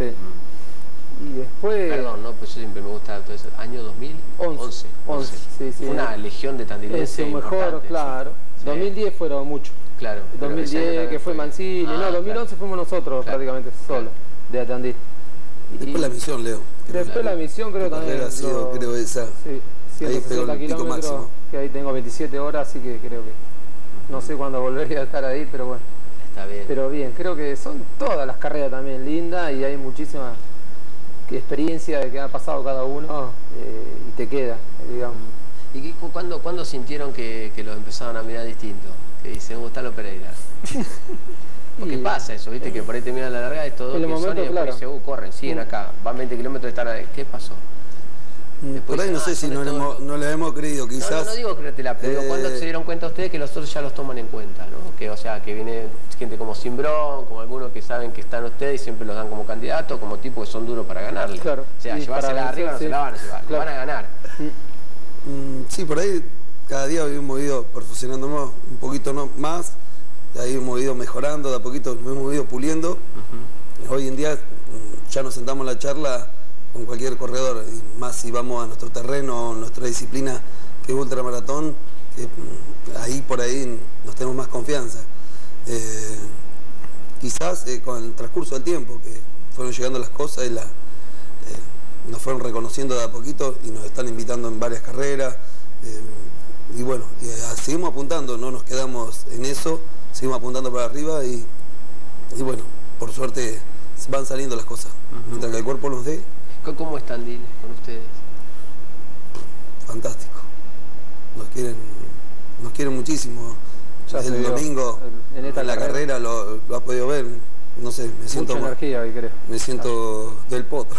Mm. Y después... Perdón, no, pues yo siempre me gusta todo eso. Año dos mil once. once, sí, sí. Una legión de tandilenses. Es mejor, claro. Sí. dos mil diez fueron muchos. Claro. dos mil diez que fue Mancini, ah, no, dos mil once claro. fuimos nosotros claro. prácticamente solos, de Atandil. Después la misión, Leo. Después claro. la misión creo también. Ha sido, lo, creo esa. Sí, ciento sesenta kilómetros, que ahí tengo veintisiete horas, así que creo que no sé cuándo volvería a estar ahí, pero bueno. Está bien. Pero bien, creo que son todas las carreras también lindas y hay muchísima experiencia de que ha pasado cada uno eh, y te queda, digamos. ¿Y qué, cuándo, cuándo sintieron que, que los empezaron a mirar distinto? Que dicen, Gustavo Pereira. Porque y, pasa eso, viste, que por ahí te miran la larga, es todo que momento, son y después claro. dicen, uh, corren, siguen acá, van veinte kilómetros, están ahí. ¿Qué pasó? Después, por ahí no ah, sé si no le, hemos, no le hemos creído, quizás... No, no, no digo créetela, pero eh, digo, ¿cuándo se dieron cuenta ustedes que los otros ya los toman en cuenta, no? Que, o sea, que viene gente como Simbrón, como algunos que saben que están ustedes y siempre los dan como candidatos, como tipos que son duros para ganarle. Claro. O sea, llevársela arriba no sí. se la van a llevar, claro. van a ganar. Mm, sí, por ahí cada día hemos ido perfeccionándonos un poquito más, ahí hemos ido mejorando, de a poquito hemos ido puliendo. Uh-huh. Hoy en día ya nos sentamos en la charla con cualquier corredor, y más si vamos a nuestro terreno, nuestra disciplina que es ultramaratón, que ahí por ahí nos tenemos más confianza. Eh, quizás eh, con el transcurso del tiempo, que fueron llegando las cosas y la, eh, nos fueron reconociendo de a poquito y nos están invitando en varias carreras. Eh, y bueno, y, eh, seguimos apuntando, no nos quedamos en eso, seguimos apuntando para arriba y, y bueno, por suerte van saliendo las cosas. Uh-huh. Mientras que el cuerpo nos dé. ¿Cómo están Dil con ustedes? Fantástico. Nos quieren, nos quieren muchísimo. Ya el domingo en, esta en la carrera, carrera lo, lo has podido ver. No sé, me siento mucha energía hoy, creo. Me siento ah. del potro.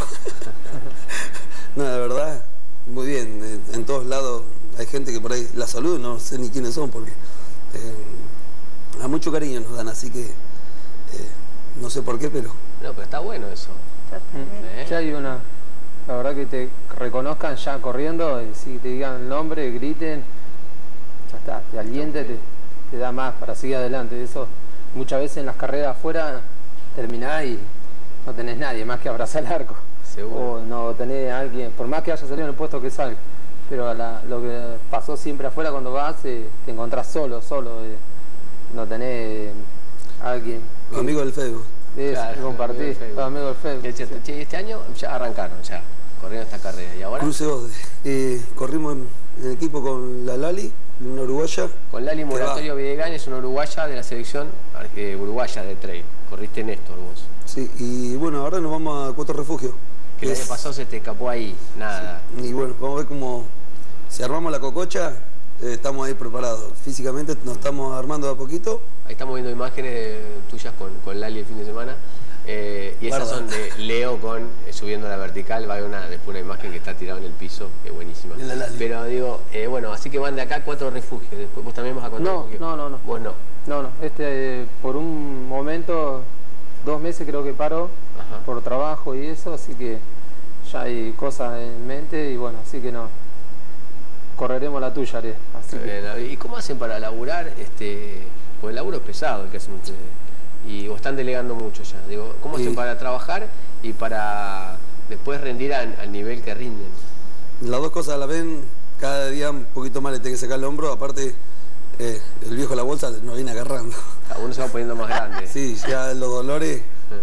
No, de verdad, muy bien. En, en todos lados hay gente que por ahí la saluda, no sé ni quiénes son, porque eh, a mucho cariño nos dan, así que eh, no sé por qué, pero... No, pero está bueno eso. ¿Eh? Ya hay una... La verdad que te reconozcan ya corriendo, si te digan el nombre, griten, ya está, te alienta, te, te da más para seguir adelante. Eso muchas veces en las carreras afuera terminás y no tenés nadie más que abrazar el arco. Seguro. O no tenés a alguien, por más que haya salido en el puesto que salga. Pero la, lo que pasó siempre afuera cuando vas, eh, te encontrás solo, solo. Eh, no tenés a alguien. Los amigos del Facebook. Es, claro, compartir, los amigos del Facebook. Es cierto, sí. Este año ya arrancaron, ya, corrieron esta carrera. ¿Y ahora? Cruce Ode. Eh, corrimos en, en equipo con la Lali una uruguaya. Con Lali Moratorio Videgain, es una uruguaya de la selección eh, uruguaya de trail. Corriste Néstor vos. Sí, y bueno, ahora nos vamos a Cuatro Refugios. Que el año pasado se te escapó ahí, nada. Sí. Y bueno, vamos a ver cómo, si armamos la cococha, eh, estamos ahí preparados. Físicamente nos estamos armando de a poquito. Ahí estamos viendo imágenes tuyas con, con Lali el fin de semana. Eh, y esas son de Leo con eh, subiendo la vertical. Va a haber una, después una imagen que está tirada en el piso, que es buenísima. Pero digo, eh, bueno, así que van de acá Cuatro Refugios. Después vos también vas a Cuatro no, Refugios. No, no, no. Vos no. No, no. Este, eh, por un momento, dos meses creo que paro. Ajá. Por trabajo y eso, así que ya hay cosas en mente y bueno, así que no. Correremos la tuya, Ariel. Así que... ¿Y cómo hacen para laburar? Este, pues el laburo es pesado el que hacen ustedes. Y vos están delegando mucho ya. Digo, ¿cómo hacen para trabajar y para después rendir al, al nivel que rinden? Las dos cosas a la vez, cada día un poquito más le tengo que sacar el hombro. Aparte, eh, el viejo de la bolsa nos viene agarrando. Cada uno se va poniendo más grande. Sí, ya los dolores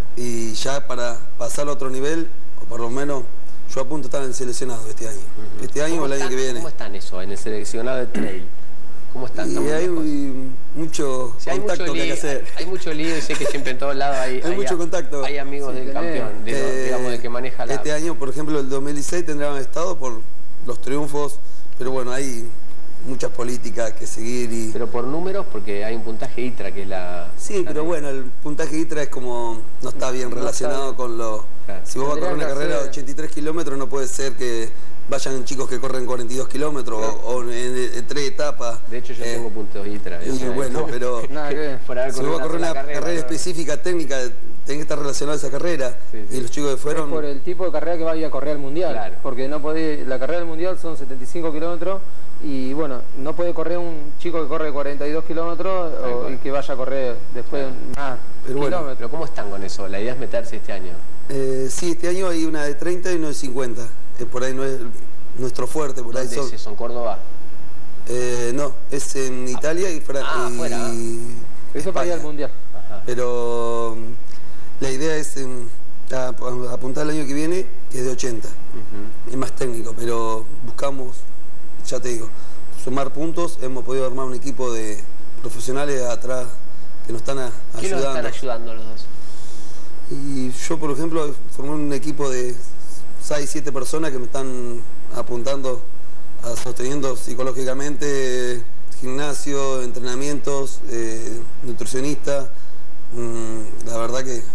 y ya para pasar a otro nivel, o por lo menos yo apunto a estar en el seleccionado este año. Uh-huh. Este año o el año que viene. ¿Cómo están eso en el seleccionado de trail? ¿Cómo están? Y hay un, mucho sí, hay contacto mucho que hay que hacer. Hay, hay mucho lío y sé que siempre en todos lados hay, hay, hay mucho contacto. Hay amigos sí, del campeón, de eh, lo, digamos, del que maneja la... Este año, por ejemplo, el dos mil dieciséis tendrían estado por los triunfos, pero bueno, hay muchas políticas que seguir y... Pero por números, porque hay un puntaje I T R A que es la... Sí, la pero ley. Bueno, el puntaje I T R A es como... no está bien no relacionado está bien. Con lo... Claro. Si vos vas a correr una carrera de ochenta y tres kilómetros, no puede ser que vayan chicos que corren cuarenta y dos kilómetros claro. o, o en, en tres etapas. De hecho, yo eh, tengo puntos I T R A. Y bueno, pero Nada, si vos vas a correr una carrera, carrera específica, técnica, tenés que estar relacionado a esa carrera. Sí, sí. Y los chicos que fueron... Es por el tipo de carrera que vaya a correr al Mundial. Claro. Porque no podés, la carrera del Mundial son setenta y cinco kilómetros y bueno, no puede correr un chico que corre cuarenta y dos kilómetros o, y que vaya a correr después claro. más pero kilómetros. Bueno, pero ¿cómo están con eso? ¿La idea es meterse este año? Eh, sí, este año hay una de treinta y una de cincuenta. Eh, por ahí no es nuestro fuerte. Por ahí son... ¿Son Córdoba? Eh, no, es en Italia y Francia. Ah, y... fuera. Eso para ir al Mundial. Ajá. Pero la idea es en, a, a apuntar el año que viene, que es de ochenta. Uh-huh. Es más técnico, pero buscamos, ya te digo, sumar puntos. Hemos podido armar un equipo de profesionales atrás que nos están a, ayudando. ¿Quién nos están ayudando los dos? Y yo, por ejemplo, formé un equipo de seis, siete personas que me están apuntando, a, sosteniendo psicológicamente, gimnasio, entrenamientos, eh, nutricionista. Mm, la verdad que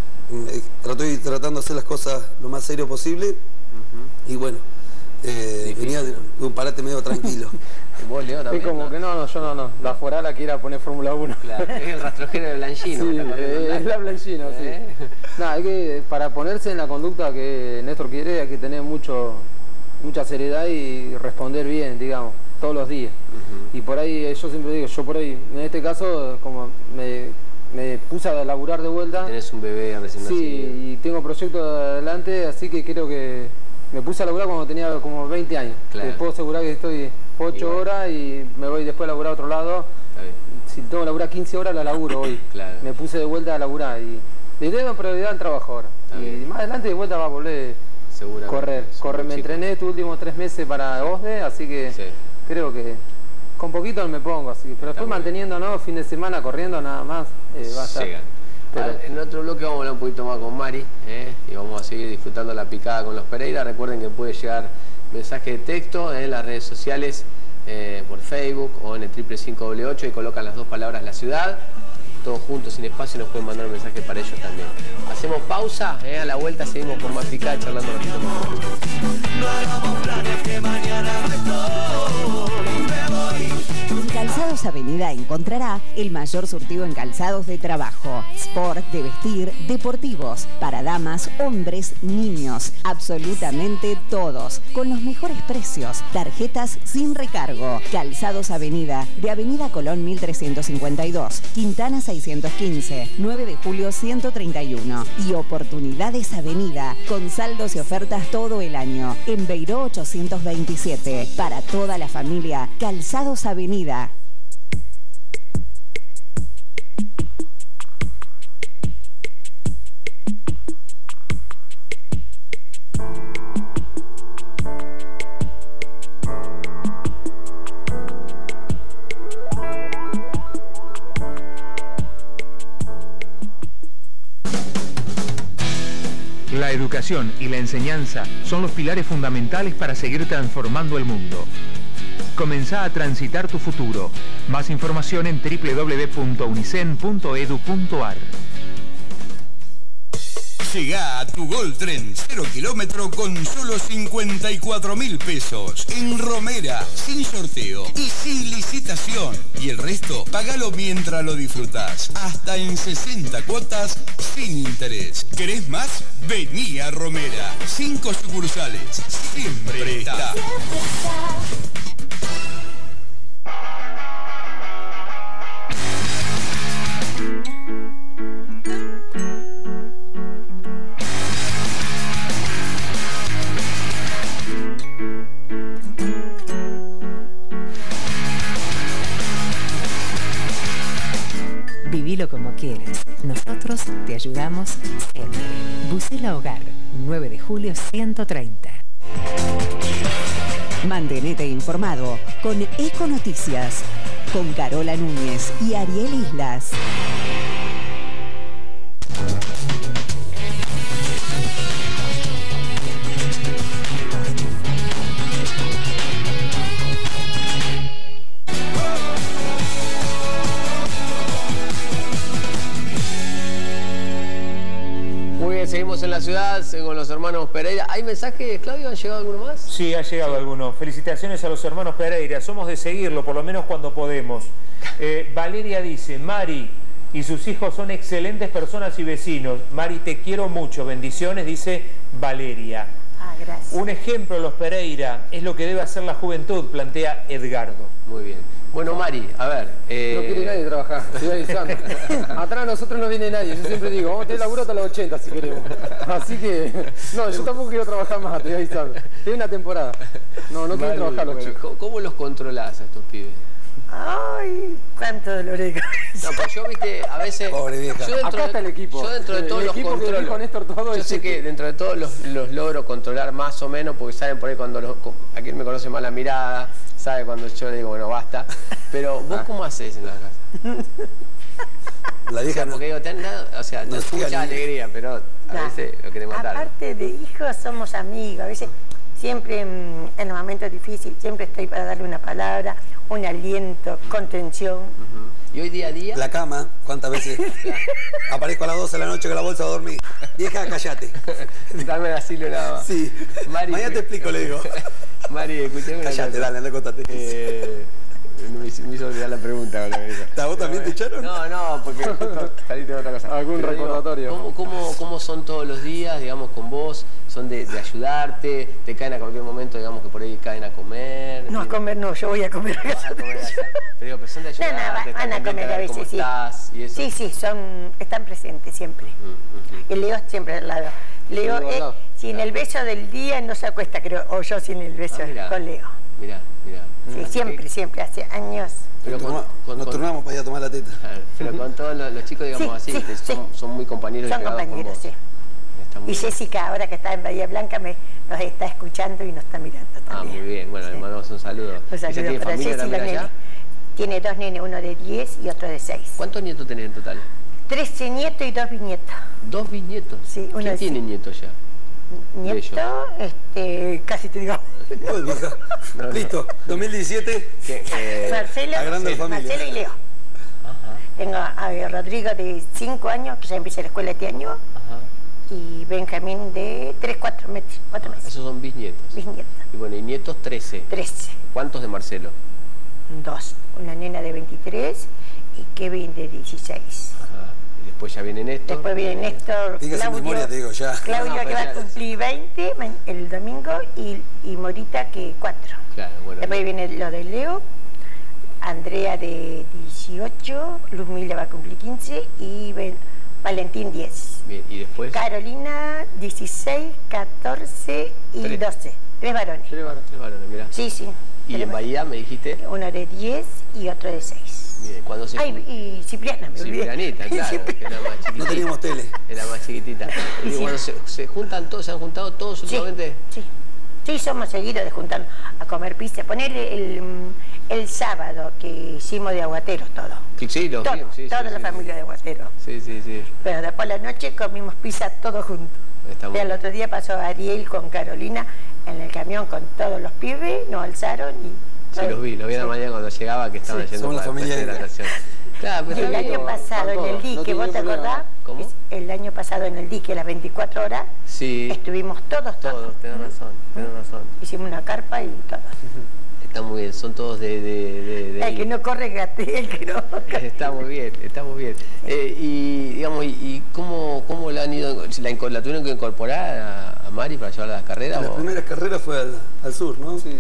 mm, estoy tratando de hacer las cosas lo más serio posible. Uh-huh. Y bueno, eh, venía de, de un parate medio tranquilo. ¿Vos, Leo, también? Es como ¿no? que no, no, yo no, no. La foral la quiera poner Fórmula uno. Claro, es el rastrojero de Blanchino. Sí, es la Blanchino, ¿Eh? sí. Nada, hay que, para ponerse en la conducta que Néstor quiere, hay que tener mucho, mucha seriedad y responder bien, digamos, todos los días. Uh-huh. Y por ahí, yo siempre digo, yo por ahí, en este caso, como me, me puse a laburar de vuelta. Tenés un bebé recién nacido. Sí, y tengo proyectos adelante, así que creo que me puse a laburar cuando tenía como veinte años. Claro. Te puedo asegurar que estoy ocho bueno. horas y me voy después a laburar a otro lado. Si tengo que laburar quince horas, la laburo hoy. Claro. Me puse de vuelta a laburar y le tengo prioridad al trabajo ahora. Está y bien. Más adelante de vuelta va a volver a correr. correr. Me entrené estos últimos tres meses para OSDE, así que sí. creo que con poquito me pongo así. Pero después manteniendo, ¿no? Fin de semana corriendo nada más, eh, va a estar. Pero... En otro bloque vamos a hablar un poquito más con Mari ¿eh? y vamos a seguir disfrutando la picada con los Pereira. Recuerden que puede llegar mensaje de texto en las redes sociales, eh, por Facebook o en el triple cinco doble ocho y colocan las dos palabras la ciudad, todos juntos sin espacio, y nos pueden mandar un mensaje para ellos también. Hacemos pausa, ¿eh? A la vuelta seguimos con más picada charlando un ratito más. No hagamos planes que mañana me voy. En Calzados Avenida encontrará el mayor surtido en calzados de trabajo, sport, de vestir, deportivos, para damas, hombres, niños, absolutamente todos, con los mejores precios, tarjetas sin recargo. Calzados Avenida, de Avenida Colón mil trescientos cincuenta y dos, Quintana seiscientos quince, nueve de julio ciento treinta y uno y Oportunidades Avenida, con saldos y ofertas todo el año, en Beiró ochocientos veintisiete, para toda la familia. Calzados Avenida. La educación y la enseñanza son los pilares fundamentales para seguir transformando el mundo. Comenzá a transitar tu futuro. Más información en doble u doble u doble u punto unicen punto edu punto ar. Llega a tu Gol Tren cero kilómetro con solo cincuenta y cuatro mil pesos. En Romera, sin sorteo y sin licitación. Y el resto, pagalo mientras lo disfrutás. Hasta en sesenta cuotas sin interés. ¿Querés más? Vení a Romera. Cinco sucursales. Siempre está. Vivilo como quieras. Nosotros te ayudamos siempre. Bucela Hogar, nueve de julio ciento treinta. Mantenete informado con Eco Noticias, con Carola Núñez y Ariel Islas. Seguimos en la ciudad con los hermanos Pereira. ¿Hay mensajes, Claudio? ¿Han llegado alguno más? Sí, ha llegado sí. alguno. Felicitaciones a los hermanos Pereira. Somos de seguirlo, por lo menos cuando podemos. Eh, Valeria dice, Mari y sus hijos son excelentes personas y vecinos. Mari, te quiero mucho. Bendiciones, dice Valeria. Ah, gracias. Un ejemplo, los Pereira, es lo que debe hacer la juventud, plantea Edgardo. Muy bien. Bueno, Mari, a ver... Eh... No quiere nadie trabajar, estoy avisando. Atrás de nosotros no viene nadie, yo siempre digo, vamos a tener laburo hasta los ochenta si queremos. Así que, no, yo tampoco quiero trabajar más, estoy avisando. Tiene una temporada. No, no quiero Mari, trabajar los bueno, chicos. ¿Cómo los controlás a estos pibes? Ay, cuánto dolor de cabeza. No, pues yo, viste, a veces... Pobre vieja. Yo dentro Acá de, está el equipo. Yo dentro de el todos los equipo controlo. Que dijo Néstor todo yo es sé este. que dentro de todos los, los logro controlar más o menos, porque saben por ahí cuando los, a quien me conoce más la mirada, sabe cuando yo le digo, bueno, basta. Pero vos, ¿cómo haces en la casa? La vieja o sea, porque digo, ten, no, o sea, no es mucha alegría, pero a No. veces lo querés matar. Aparte de hijos, somos amigos. A veces, siempre en, en los momentos difíciles, siempre estoy para darle una palabra, un aliento, contención. Uh-huh. ¿Y hoy día a día? La cama, ¿cuántas veces? Aparezco a las doce de la noche con la bolsa a dormir. Vieja, cállate. Dame la asilo nada más. Sí. Mari, mañana te explico, le digo. Mari, escuchame una Cállate, cosa. dale, anda, contate. Eh, me, hizo- me hizo olvidar la pregunta. Con la que dijo. ¿A vos también te echaron? No, no, porque justo saliste de otra cosa. Algún Pero digo, recordatorio. ¿cómo, cómo, ¿Cómo son todos los días, digamos, con vos? ¿Son de, de ayudarte? ¿Te caen a cualquier momento, digamos, que por ahí caen a comer? No, a comer no, yo voy a comer a casa. A comer allá. Pero digo, pero son de No, no, ayudarte, va- van a están comer a pendientes veces, cómo sí. estás y eso. Sí, sí, son, están presentes siempre. Mm, Y Leo siempre al lado. Leo, Leo al eh, lado. sin el beso del día no se acuesta, creo, o yo sin el beso Ah, mirá. con Leo. Mirá, mirá. Sí, Así siempre, que- siempre, hace años. Pero con, con- Nos con- turnamos para ir a tomar la teta. Claro, pero con todos los, los chicos, digamos Sí, así, sí, que son, son muy compañeros y Son pegados con compañeros, vos. sí. Está muy Y bien. Jessica, ahora que está en Bahía Blanca, me, nos está escuchando y nos está mirando Ah, también. muy bien. Bueno, le mandamos un saludo. Un ¿Ella saludo tiene para familia Jessy y también los allá? nenes. Tiene dos nenes, uno de diez y otro de seis. ¿Cuántos nietos tenés en total? Trece nietos y dos bisnietos. ¿Dos bisnietos? Sí, uno ¿Quién de tiene sí. nietos ya? Nieto, este, casi te digo. Uy, vieja. No, no. Listo, dos mil diecisiete. ¿Qué? Eh, Marcelo, agranda la familia. Marcelo y Leo. Ajá, Tengo a eh, Rodrigo de cinco años, que ya empieza la escuela este año, ajá. y Benjamín de tres, cuatro meses. cuatro meses. Esos son bisnietos. Bisnietos. Y bueno, y nietos trece. trece. ¿Cuántos de Marcelo? Dos. Una nena de veintitrés y Kevin de dieciséis. Ajá. Y después ya viene Néstor. Después viene Néstor, Tienes en Claudio, memoria, te digo, ya. Claudio No, no, que pero va a ya- cumplir veinte ma- el domingo y, y Morita que cuatro. Claro, bueno. Después viene lo de Leo, Andrea de dieciocho, Luzmila va a cumplir quince y Ben- Valentín diez. Bien, y después. Carolina dieciséis, catorce y Tres. doce. Tres varones. Tres varones, tres varones, mirá. Sí, sí. Y Tres en varones. Bahía me dijiste. Uno de diez y otro de seis. Bien, ¿cuándo se Ay, y Cipriana, me olvidé. Ciprianita, claro, que es la más chiquitita. No teníamos tele. Es la más chiquitita. Y Sí. cuando se, se juntan todos, se han juntado todos Sí, últimamente. sí. Sí, somos seguidos de juntarnos a comer pizza. Ponerle el, el sábado que hicimos de aguateros todo. Sí, sí, los todo, vimos, sí, toda sí, la sí, familia sí. de aguateros. Sí, sí, sí. Pero después de la noche comimos pizza todos juntos. Está muy Y al bien. otro día pasó Ariel con Carolina en el camión con todos los pibes, nos alzaron y... Sí, los vi, los vi en la mañana cuando llegaba que estaban Sí, yendo somos la para familia después de de- natación. Claro, pero El está bien. año pasado en el dique, ¿vos te acordás? ¿Cómo? Es- El año pasado en el dique, a las veinticuatro horas, Sí, estuvimos todos, todos. todos, tenés razón, tenés razón. Hicimos una carpa y todo. Está muy bien, son todos de... de, de, de- El que no corre gate, el que no... Está muy bien, está muy bien. Eh, y digamos, ¿y, y cómo, cómo la han ido, la, inco- la tuvieron que incorporar a, a Mari para llevar a las carreras? Las o- primeras carreras fue al, al sur, ¿no? Sí,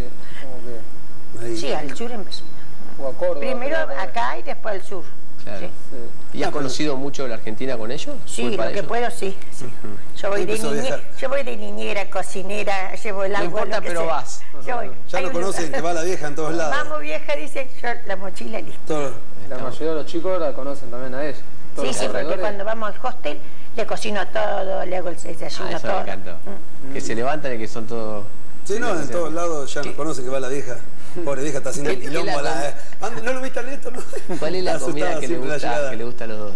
como que... Ahí. Sí, al sur empezó. O a Córdoba. Primero pero- acá y después al sur. Claro. Sí, ¿Y has conocido mucho la Argentina con ellos? sí ¿Culpa lo de que ellos? puedo, sí. sí. Yo voy de Empezó a niñe- viajar. yo voy de niñera, cocinera, llevo el No agua. importa, lo que pero sea. vas. Yo voy. Ya Hay lo un conocen, lugar. te va la vieja en todos lados. Vamos vieja, dice, yo la mochila listo. Todo. La mayoría de los chicos la conocen también a ella. Todos Sí, los sí, porque corredores. cuando vamos al hostel le cocino todo, le hago el desayuno Ah, eso todo. me encantó. Mm. Que se levantan y que son todos... Sí, no, en todos lados ya nos conocen que va la vieja. Pobre vieja, está haciendo ¿Qué- qué quilombo. la a la- Anda, ¿no lo viste a Néstor? No? ¿Cuál es la Asustada comida que le, siempre la gusta, llegada. que le gusta a los dos?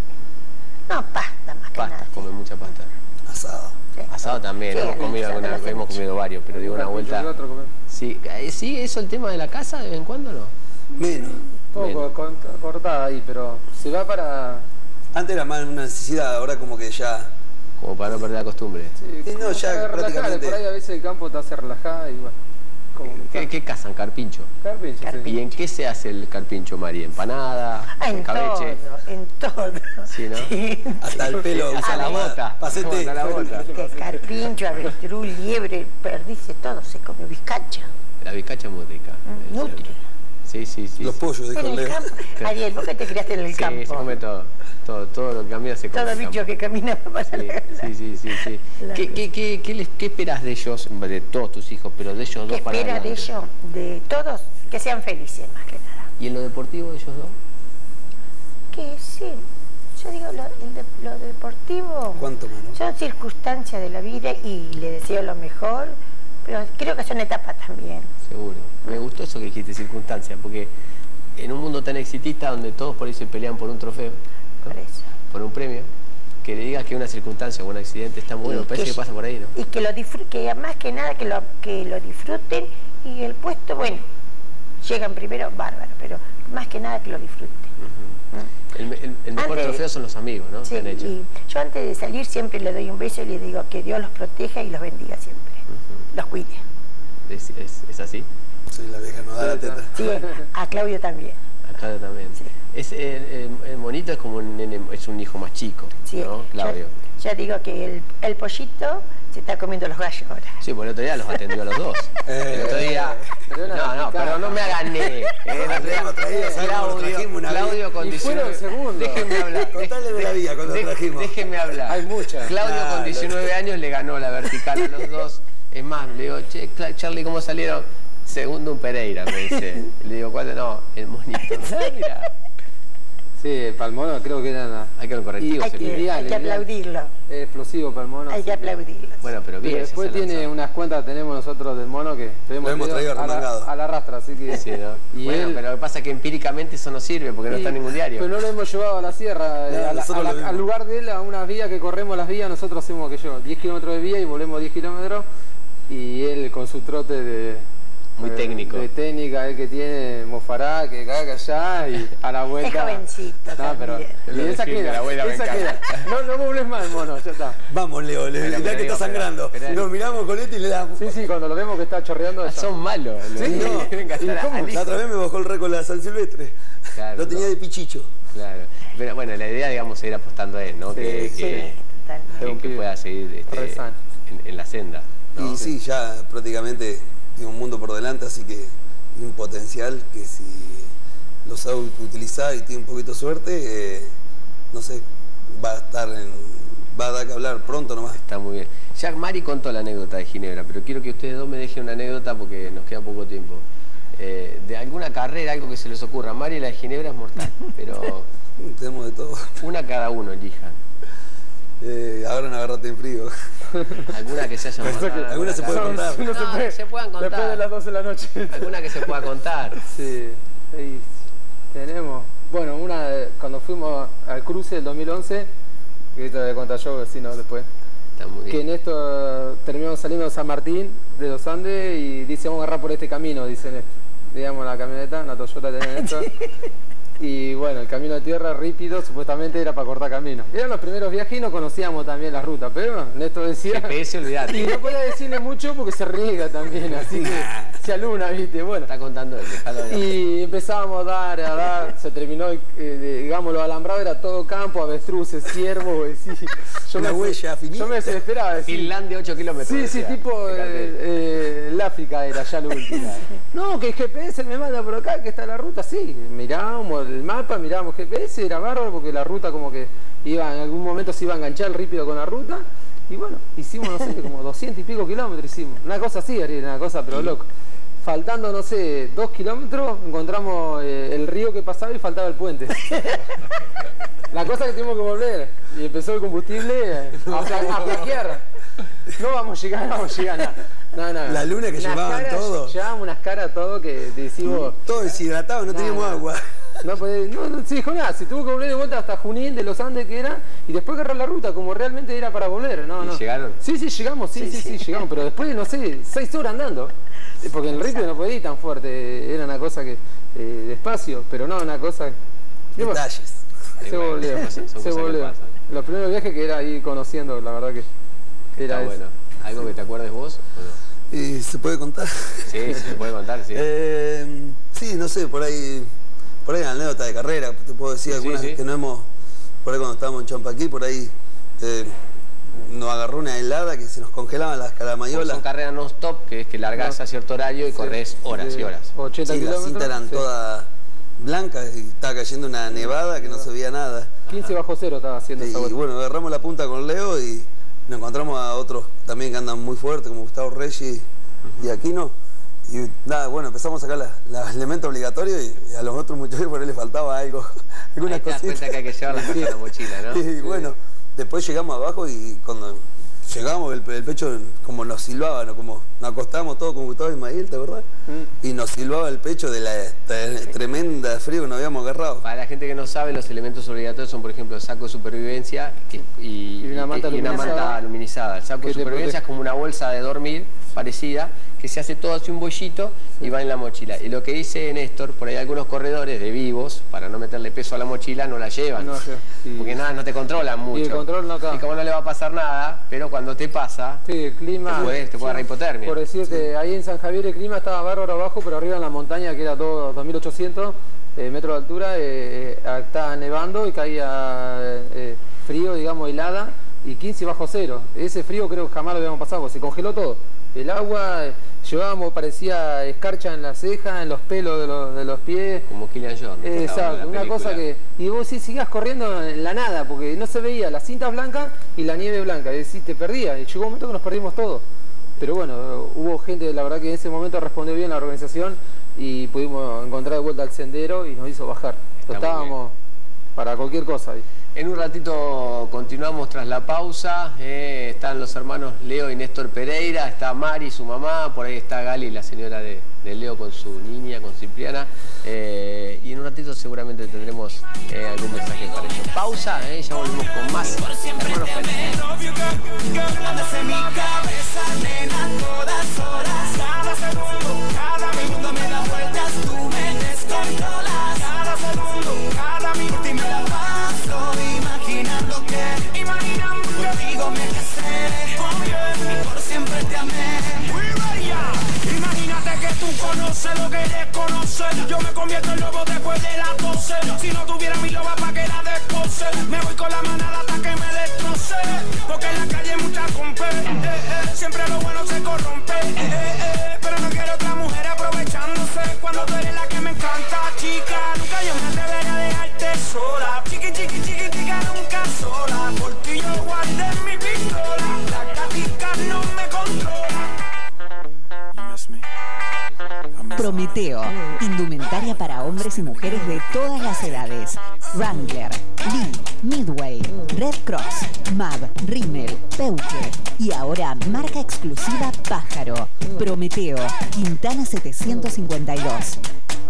No, pasta más que Pasta, nada. comen mucha pasta. Asado. Sí. Asado también, Sí, hemos comido asado alguna, lo hacemos. hemos comido varios, pero digo una Un vuelta... y otro comer. Sí, eh, ¿sigue eso el tema de la casa de vez en cuando o no? Menos. Todo Menos. co- con- cortada ahí, pero se va para... Antes era más una necesidad, ahora como que ya... Como para no perder la costumbre. Sí, Sí, no, como ya para relajar, prácticamente- por ahí a veces el campo te hace relajar y bueno. Como que ¿Qué, está. qué cazan? ¿Carpincho? Carpincho, sí. ¿Y en qué se hace el carpincho, Mari? ¿Empanada? Ah, en todo, ¿Cabeche? en todo. Sí, ¿no? Sí. Hasta el pelo. Hasta la bota. Pasete. Hasta la bota. Que carpincho, avestruz, liebre, perdice, todo se comió, bizcacha, La bizcacha es muy rica. Mm, es nutri. cierto. Sí, sí, sí. Los sí. pollos, dijo En el el Leo. campo. Ariel, vos que te criaste en el Sí, campo. se come todo. Todo, todo lo que camina se come. Todo en el bicho campo. que camina para Sí, sí, sí, sí, sí. La ¿Qué, qué, qué, qué, les- qué esperas de ellos, de todos tus hijos, pero de ellos ¿Qué dos para espera de adelante? ellos, de todos, que sean felices más que nada? ¿Y en lo deportivo de ellos dos? Que sí, yo digo, lo, el de- lo deportivo ¿Cuánto más, no? son circunstancias de la vida y le deseo lo mejor, pero creo que son etapas también. Seguro. Me gustó eso que dijiste, circunstancia, porque en un mundo tan exitista donde todos por ahí se pelean por un trofeo, Por eso. por un premio, que le digas que una circunstancia o un accidente está muy bueno, Y parece que, que- pasa por ahí, ¿no? Y que lo disfruten, que más que nada que lo, que lo disfruten y el puesto, bueno, llegan primero, bárbaro, pero más que nada que lo disfruten. El, me- el- el mejor Antes- trofeo son los amigos, ¿no? Sí, Que han hecho. y yo antes de salir siempre le doy un beso y le digo que Dios los proteja y los bendiga siempre, los cuide. ¿Es, es, es así? Sí, la vieja no da la teta. Sí, a Claudio también. Acá también. Es, el, el- el monito es como un nene, es un hijo más chico, Sí, ¿no? Claudio. Yo, yo digo que el, el pollito se está comiendo los gallos ahora. Sí, porque el otro día los atendió a los dos. el otro día... Pero una No, no, picada. pero no me agané. Eh, el otro día- Lo traía, ¿sabes cómo lo Claudio, trajimos una Claudio vez? con Y fueron diecinueve... segundos. Déjenme hablar. Contale de la vida cuando Dé- trajimos. Déjenme hablar. Hay muchas. Claudio Claro. con diecinueve años le ganó la vertical a los dos. Es más, le digo, che, Cla- Charlie, ¿cómo salieron? Segundo un Pereira, me dice. Le digo, ¿cuál? No, el monito. Ah, mira. Sí, Palmono creo que era... Hay que ver correctivo. Hay se que, pide. ideal, hay que ideal. aplaudirlo, Es explosivo Palmono. hay que aplaudirlo. Bueno, pero Y bien. después se hace tiene lanzar. unas cuentas que tenemos nosotros del mono que Lo hemos traído a la, remangado. a la rastra, así que... Sí, ¿no? Y bueno, él- pero lo que pasa es que empíricamente eso no sirve porque no Sí, está en ningún diario. Pero no lo hemos llevado a la sierra, No, eh, a la- nosotros a la- lo vimos. al lugar de él, a unas vías que corremos las vías, nosotros hacemos que yo, diez kilómetros de vía y volvemos diez kilómetros y él con su trote de... Muy de- técnico. De técnica, él que tiene mofará, que caga allá y a la vuelta... Es jovencito No, pero... también. Y Lo esa defiende queda, la abuela, me esa encanta. queda. No, no mobles más, mono, ya está. Vamos, Leo, le Pero, mirá pero que digo, está pero- sangrando. pero- Nos miramos con este y le damos. Sí, sí, cuando lo vemos que está chorreando... Ah, ya. son malos. los- Sí, no, no. tienen que estar ¿Y cómo? alistos. La otra vez me bajó el récord de la San Silvestre. Claro, Lo tenía no. de pichicho. Claro. Pero bueno, la idea, digamos, es ir apostando a él, ¿no? Sí, que, sí. que, Totalmente. que- un que pibe pueda seguir este, re sano. en, en la senda. ¿no? Y sí, ya prácticamente tiene un mundo por delante, así que tiene un potencial que si lo sabe utilizar y tiene un poquito de suerte, eh, no sé, va a estar en, va a dar que hablar pronto nomás. Está muy bien. Ya Mari contó la anécdota de Ginebra, pero quiero que ustedes dos me dejen una anécdota porque nos queda poco tiempo. Eh, de alguna carrera, algo que se les ocurra. Mari, la de Ginebra es mortal, pero Tenemos de todo. una cada uno elijan. Eh, ahora no agarrate en frío. Alguna que se haya montado. Alguna se puede contar. No, No, se, puede, que se puedan contar. Después de las doce de la noche. Alguna que se pueda contar. Sí, y tenemos. Bueno, una de- cuando fuimos al cruce del dos mil once, que esto voy a contar yo, vecino, después. Está muy bien. Que en esto terminamos saliendo de San Martín, de los Andes, y dice, vamos a agarrar por este camino, dicen esto. Digamos la camioneta, una Toyota tenía esto. Y bueno, el camino de tierra rípido supuestamente era para cortar camino. Eran los primeros viajes y no conocíamos también la ruta, pero Néstor decía... G P S, olvidate. Y no podía decirle mucho porque se riega también, así que se aluna, viste, bueno. Está contando él, déjalo de- Y empezábamos a dar, a dar, se terminó, eh, digamos, lo alambrado era todo campo, avestruces, ciervos, sí. Yo Una me- huella finita. Yo me desesperaba, decía. Finlandia, ocho kilómetros. Sí, sí, decía. tipo De eh, cartel. eh, el África era ya lo último. No, que el G P S me manda por acá, que está la ruta, sí. Mirábamos el mapa, mirábamos G P S, era bárbaro porque la ruta como que iba, en algún momento se iba a enganchar rápido con la ruta. Y bueno, hicimos, no sé, como doscientos y pico kilómetros hicimos. Una cosa así, Ariel, una cosa pero loco. Faltando, no sé, dos kilómetros, encontramos eh, el río que pasaba y faltaba el puente. La cosa que tuvimos que volver. Y empezó el combustible eh, a, fla- a flaquear. No vamos a llegar, no vamos a llegar, nada. No, no. La luna que Unas llevaban caras, todo. Llevábamos unas caras todo que decimos. Todo deshidratado, no, No, teníamos no. agua. No, podés- no, no se dijo nada, se tuvo que volver de vuelta hasta Junín de los Andes que era, y después agarrar la ruta, como realmente era para volver, no, ¿Y no. llegaron? Sí, sí, llegamos, sí, sí, sí, llegamos, pero después de, no sé, seis horas andando, porque en el ritmo no podía ir tan fuerte, era una cosa que, eh, despacio, pero no, una cosa... y bueno, Detalles. Y se bueno, volvió, son se cosas que volvió. pasan. Los primeros viajes que era ir conociendo, la verdad que era Está eso. bueno. ¿Algo que te acuerdes vos? ¿O no? ¿Y se puede contar? Sí, se puede contar, sí. Eh, sí, no sé, por ahí, por ahí anécdota de carrera, te puedo decir Sí, algunas sí. que no hemos, por ahí cuando estábamos en Champaquí, por ahí eh, nos agarró una helada que se nos congelaban las Porque calamayolas. son carreras non-stop, que es que largás No. a cierto horario y Sí, corres horas de y horas. ochenta Sí, las kilómetros. cintas eran sí. todas blancas y estaba cayendo una nevada que no se veía nada. quince bajo cero estaba haciendo esa Y vuelta. bueno, agarramos la punta con Leo y nos encontramos a otros también que andan muy fuertes, como Gustavo Reyes y Aquino. Y nada, bueno, empezamos a sacar la- los elementos obligatorios y, y a los otros muchachos por ahí les faltaba algo, alguna Ahí te das cosita. cuenta que hay que llevar las cosas en la mochila, ¿no? Y bueno, después llegamos abajo y cuando llegamos el, el pecho como nos silbaba, ¿no? Como nos acostábamos todos con Gustavo Ismael, ¿te acordás? Mm. Y nos silbaba el pecho de la tre- tremenda frío que nos habíamos agarrado. Para la gente que no sabe, los elementos obligatorios son, por ejemplo, el saco de supervivencia que- y, Y una manta y una aluminizada. manta aluminizada. El saco Que de te supervivencia protege. es como una bolsa de dormir parecida, que se hace todo así un bollito y va en la mochila. Y lo que dice Néstor, por ahí algunos corredores de vivos, para no meterle peso a la mochila, no la llevan. No, sí. Y- Porque nada, no te controlan mucho. Y el control no acá. Y como no le va a pasar nada, pero cuando te pasa, Sí, el clima. te puede, te puede dar hipotermia. Por decirte, ahí en San Javier el clima estaba bárbaro abajo, pero arriba en la montaña, que era todo dos mil ochocientos eh, metros de altura, eh, eh, estaba nevando y caía eh, frío, digamos, helada, y quince bajo cero. Ese frío creo que jamás lo habíamos pasado, porque se congeló todo. El agua, eh, llevábamos, parecía escarcha en la ceja, en los pelos de los, de los pies. Como Killian Jones. Eh, Exacto, una cosa que... Y vos sí sigas corriendo en la nada, porque no se veía las cintas blancas y la nieve blanca. Es decir, te perdías. Y llegó un momento que nos perdimos todos. Pero bueno, hubo gente, la verdad que en ese momento respondió bien la organización y pudimos encontrar de vuelta al sendero y nos hizo bajar. Está muy Estábamos para cualquier cosa ahí. En un ratito continuamos tras la pausa. Eh, están los hermanos Leo y Néstor Pereira, está Mari, su mamá, por ahí está Gali, la señora de, de Leo con su niña, con Cipriana. Eh, y en un ratito seguramente tendremos eh, algún mensaje para ellos. Pausa, eh, ya volvemos con más hermanos Pereira. Andas en mi cabeza, nena, todas horas. Cada segundo, cada minuto me da vueltas, tú me descontrolas. Cada segundo, cada minuto y me la paso imaginando que, imaginando que contigo me casé. Oh yeah, y por siempre te amé. Imagínate que tú conoces lo que desconoces. Yo me convierto en lobo después de las doce. Si no tuviera mi loba pa' que la despose, me voy con la manada hasta que me destroce. Porque en la calle hay mucha compe, eh, eh, siempre lo bueno se corrompe, eh, eh, eh, pero no quiero otra mujer aprovechándose. Cuando tú eres la que me encanta, chica, nunca yo me atrevería a dejarte sola. Chiqui, chiqui, chiqui, chica, nunca sola. Por ti yo guardé mi pistola. La gatica no me controla. Prometeo, indumentaria para hombres y mujeres de todas las edades. Wrangler, Lee, Midway, Red Cross, M A V, Rimmel, Peuque y ahora marca exclusiva Pájaro, Prometeo, Quintana setecientos cincuenta y dos.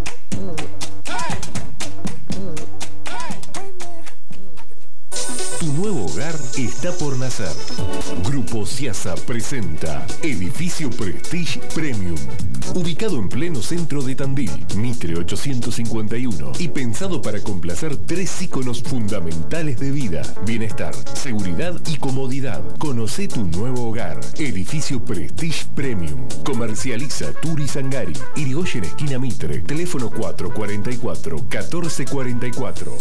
Tu nuevo hogar está por nacer. Grupo Ciasa presenta Edificio Prestige Premium. Ubicado en pleno centro de Tandil, Mitre ochocientos cincuenta y uno, y pensado para complacer tres íconos fundamentales de vida: bienestar, seguridad y comodidad. Conoce tu nuevo hogar. Edificio Prestige Premium. Comercializa Turi Sangari, Irigoyen esquina Mitre. Teléfono cuatro cuatro cuatro, uno cuatro cuatro cuatro.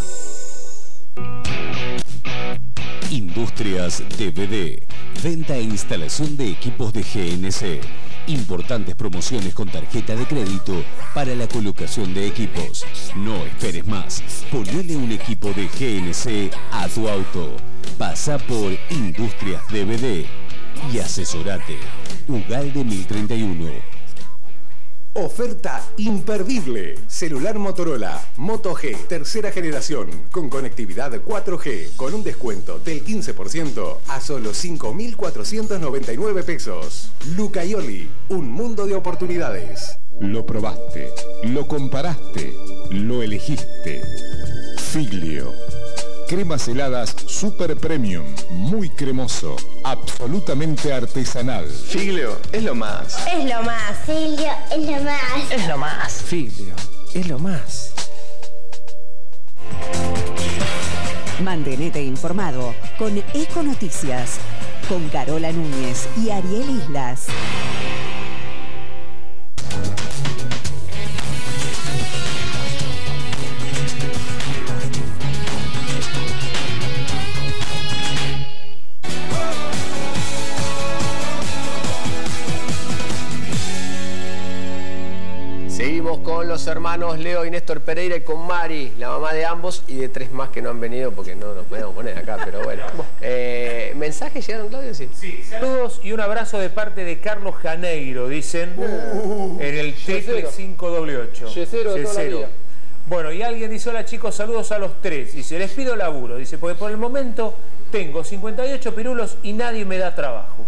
Industrias D V D. Venta e instalación de equipos de G N C. Importantes promociones con tarjeta de crédito para la colocación de equipos. No esperes más. Ponele un equipo de G N C a tu auto. Pasa por Industrias D V D y asesorate. Ugalde mil treinta y uno. Oferta imperdible. Celular Motorola Moto G, tercera generación, con conectividad cuatro G, con un descuento del quince por ciento a solo cinco mil cuatrocientos noventa y nueve pesos. Lucaioli, un mundo de oportunidades. Lo probaste, lo comparaste, lo elegiste. Figlio. Cremas heladas Super Premium, muy cremoso, absolutamente artesanal. Figlio es lo más. Es lo más. Figlio es lo más. Es lo más. Figlio es lo más. Mantenete informado con Eco Noticias, con Carola Núñez y Ariel Islas. Seguimos con los hermanos Leo y Néstor Pereira y con Mari, la mamá de ambos y de tres más que no han venido porque no nos podemos poner acá, pero bueno. Eh, ¿Mensajes llegaron, Claudio? Sí. Sí, saludos y un abrazo de parte de Carlos Janeiro, dicen, uh, en el Triple cinco doble ocho. Yesero de toda la vida. Bueno, y alguien dice: hola chicos, saludos a los tres. Dice: les pido laburo. Dice: porque por el momento tengo cincuenta y ocho pirulos y nadie me da trabajo.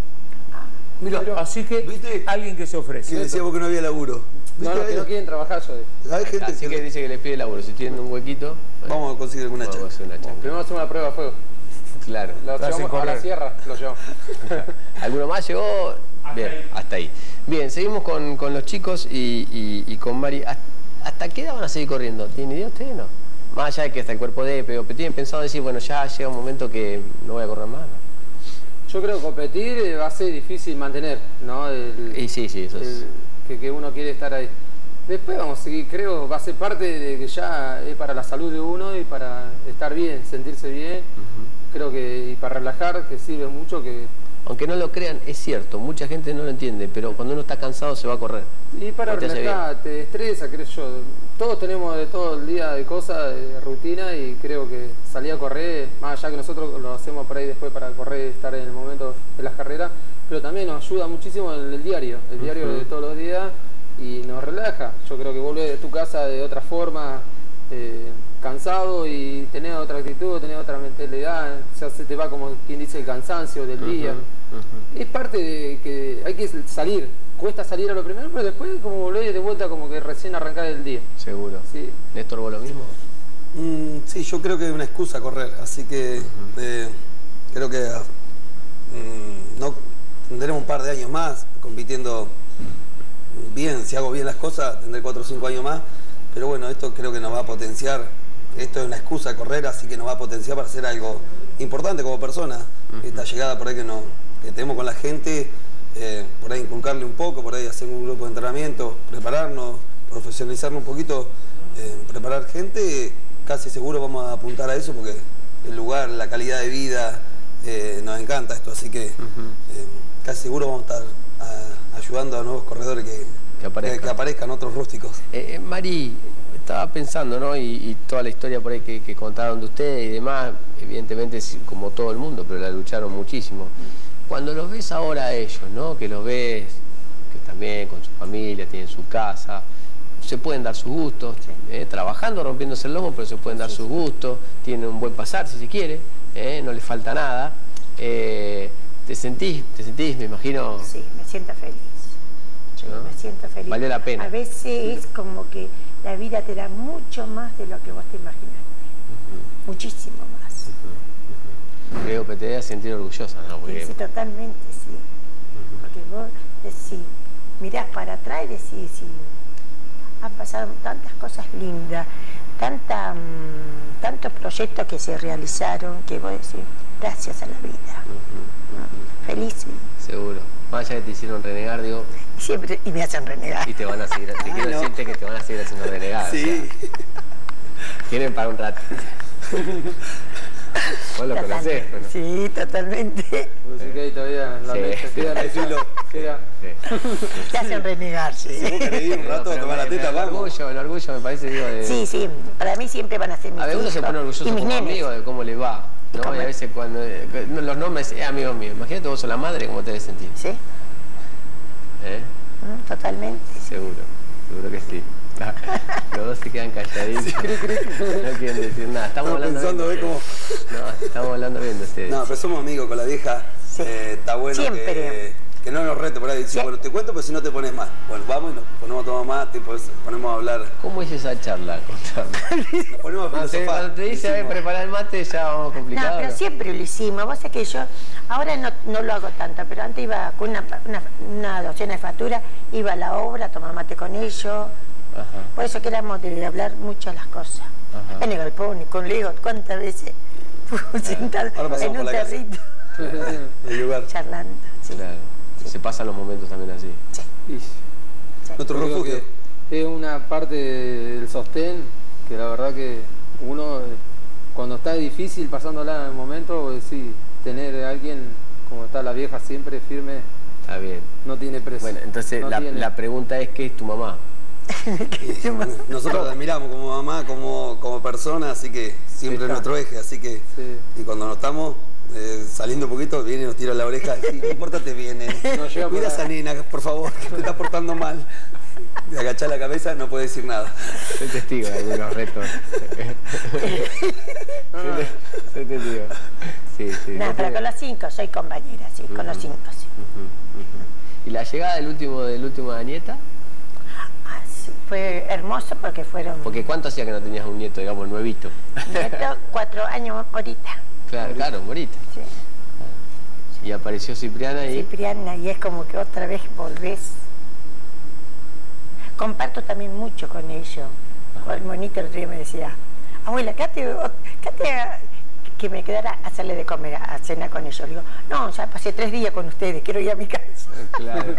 Mira, así que, ¿viste? Alguien que se ofrece. Que decía porque no había laburo. No, no, que no quieren trabajar yo. Hay gente así que, que dice que les pide laburo. Si tienen un huequito, vamos a conseguir alguna chancla. Vamos a hacer una chancla. Primero hacemos la prueba de fuego. Claro. Lo llevamos a la sierra, lo llevamos. ¿Alguno más llegó? Bien, hasta ahí. Bien, seguimos con, con los chicos y, y, y con Mari. ¿Hasta qué edad van a seguir corriendo? ¿Tienen idea ustedes, no? Más allá de que hasta el cuerpo de pero ¿tienen pensado decir, bueno, ya llega un momento que no voy a correr más? ¿No? Yo creo que competir va a ser difícil mantener, ¿no? El, y sí, sí, eso es. El, que, que uno quiere estar ahí. Después vamos a seguir, creo, va a ser parte de que ya es para la salud de uno y para estar bien, sentirse bien. Uh-huh. Creo que, y para relajar, que sirve mucho que... Aunque no lo crean, es cierto, mucha gente no lo entiende, pero cuando uno está cansado se va a correr. Y para relajar, te, te estresa, creo yo. Todos tenemos de todo el día de cosas, de rutina, y creo que salir a correr, más allá que nosotros lo hacemos por ahí después para correr, estar en el momento de las carreras, pero también nos ayuda muchísimo el, el diario, el diario uh-huh. de todos los días, y nos relaja. Yo creo que volver de tu casa de otra forma, eh, cansado y tener otra actitud, tener otra mentalidad, ya se te va, como quien dice, el cansancio del uh-huh. día. Uh-huh. Es parte de que hay que salir, cuesta salir a lo primero, pero después como volver de vuelta como que recién arrancar el día. Seguro. Sí. ¿Néstor, vos lo mismo? Mm, sí, yo creo que es una excusa correr, así que uh-huh. eh, creo que mm, no tendremos un par de años más compitiendo bien. Si hago bien las cosas tendré cuatro o cinco años más, pero bueno, esto creo que nos va a potenciar. Esto es una excusa correr, así que nos va a potenciar para hacer algo importante como persona. Uh-huh. Esta llegada por ahí que, no, que tenemos con la gente, eh, por ahí inculcarle un poco, por ahí hacer un grupo de entrenamiento, prepararnos, profesionalizarnos un poquito, eh, preparar gente, casi seguro vamos a apuntar a eso porque el lugar, la calidad de vida, eh, nos encanta esto, así que uh-huh. eh, casi seguro vamos a estar a, ayudando a nuevos corredores que, que, aparezcan. que, que aparezcan otros rústicos. Eh, eh, Mari, estaba pensando, ¿no? Y, y toda la historia por ahí que, que contaron de ustedes y demás, evidentemente como todo el mundo, pero la lucharon muchísimo. Cuando los ves ahora a ellos, ¿no? Que los ves, que también con su familia, tienen su casa, se pueden dar sus gustos, sí. eh, trabajando, rompiéndose el lomo, pero se pueden dar sí, sus sí. gustos, tienen un buen pasar si se quiere, eh, no les falta nada. Eh, ¿Te sentís, te sentís, me imagino? Sí, me siento feliz. ¿No? Me siento feliz. Vale la pena. A veces es como que la vida te da mucho más de lo que vos te imaginaste. Uh-huh. Muchísimo más. Uh-huh. Uh-huh. Creo que te debes sentir orgullosa, ¿no? Porque... Sí, sí, totalmente, sí. Uh-huh. Porque vos decís, mirás para atrás y decís, sí, han pasado tantas cosas lindas, tanta, um, tantos proyectos que se realizaron, que vos decís, gracias a la vida. Uh-huh. Uh-huh. Feliz. Sí. Seguro. Más allá que te hicieron renegar, digo... Siempre, y me hacen renegar. Y te van a seguir, te quiero no. decirte que te van a seguir haciendo renegar. Sí. O sea, tienen para un rato. Vos lo Total, conocés, ¿no? Sí, totalmente. Así que ahí todavía la sí. queda el filo. Queda. Te hacen renegar, sí. Si vos querés ir un rato a tomar la teta, el vamos. Orgullo, el orgullo me parece, digo, de... Sí, sí, para mí siempre van a ser mis A veces uno se pone orgulloso como amigo de cómo le va, ¿no? Y a veces cuando... Los nombres, es amigo mío. Imagínate vos sos la madre, ¿cómo te debes sentir? Sí. ¿Eh? Mm, totalmente. Seguro, seguro que sí. Los dos se quedan calladitos. Sí. No quieren decir nada. Estamos, estamos hablando pensando bien. Cómo... No, estamos hablando bien de ustedes. No, pero somos amigos con la vieja. Sí. Eh, está bueno Siempre. que, que no nos rete por ahí. Dice, sí. Bueno, te cuento, pero si no te pones más. Bueno, vamos y nos ponemos a tomar más, tipo, ponemos a hablar. ¿Cómo es esa charla? Nos ponemos a filosofar. Cuando te dice, a ver, preparar el mate, ya vamos complicado. No, pero siempre lo hicimos. Vos sabés que yo, ahora no, no lo hago tanto, pero antes iba con una, una, una docena de facturas, iba a la obra a tomar mate con ellos. Ajá. Por eso que éramos de hablar mucho las cosas. Ajá. En el galpón, con Leo, ¿cuántas veces? Sentado en un territo. El lugar. Charlando. Sí. Claro. Sí. Se pasan los momentos también así. Sí. sí. Nuestro refugio. Es una parte del sostén que la verdad que uno, cuando está difícil pasándola en el momento, decís, tener a alguien como está la vieja siempre firme. Está bien. No tiene precio. Bueno, entonces no la, tiene... la pregunta es, ¿qué es tu mamá? Nosotros la admiramos como mamá, como, como persona, así que siempre es nuestro eje, así que sí. Y cuando nos estamos eh, saliendo un poquito, viene y nos tira la oreja, sí, pórtate bien, eh. no, mira a esa nena, por favor, que te está portando mal. De agachar la cabeza no puede decir nada. Soy testigo de algunos retos. Soy testigo. Sí, sí. No, pero con los cinco soy compañera, sí, uh-huh. Con los cinco, sí. Uh-huh, uh-huh. ¿Y la llegada del último, del último de nieta? Fue hermoso porque fueron... Porque ¿cuánto hacía que no tenías un nieto, digamos, nuevito? Nieto, cuatro años, Morita. Claro, claro, Morita. Sí. Y apareció Cipriana y... Cipriana, y es como que otra vez volvés. Comparto también mucho con ellos. Con el monito el otro día me decía, abuela, quédate, quédate a... que me quedara a hacerle de comer, a cenar con ellos. Le digo, no, ya pasé tres días con ustedes, quiero ir a mi casa. Claro.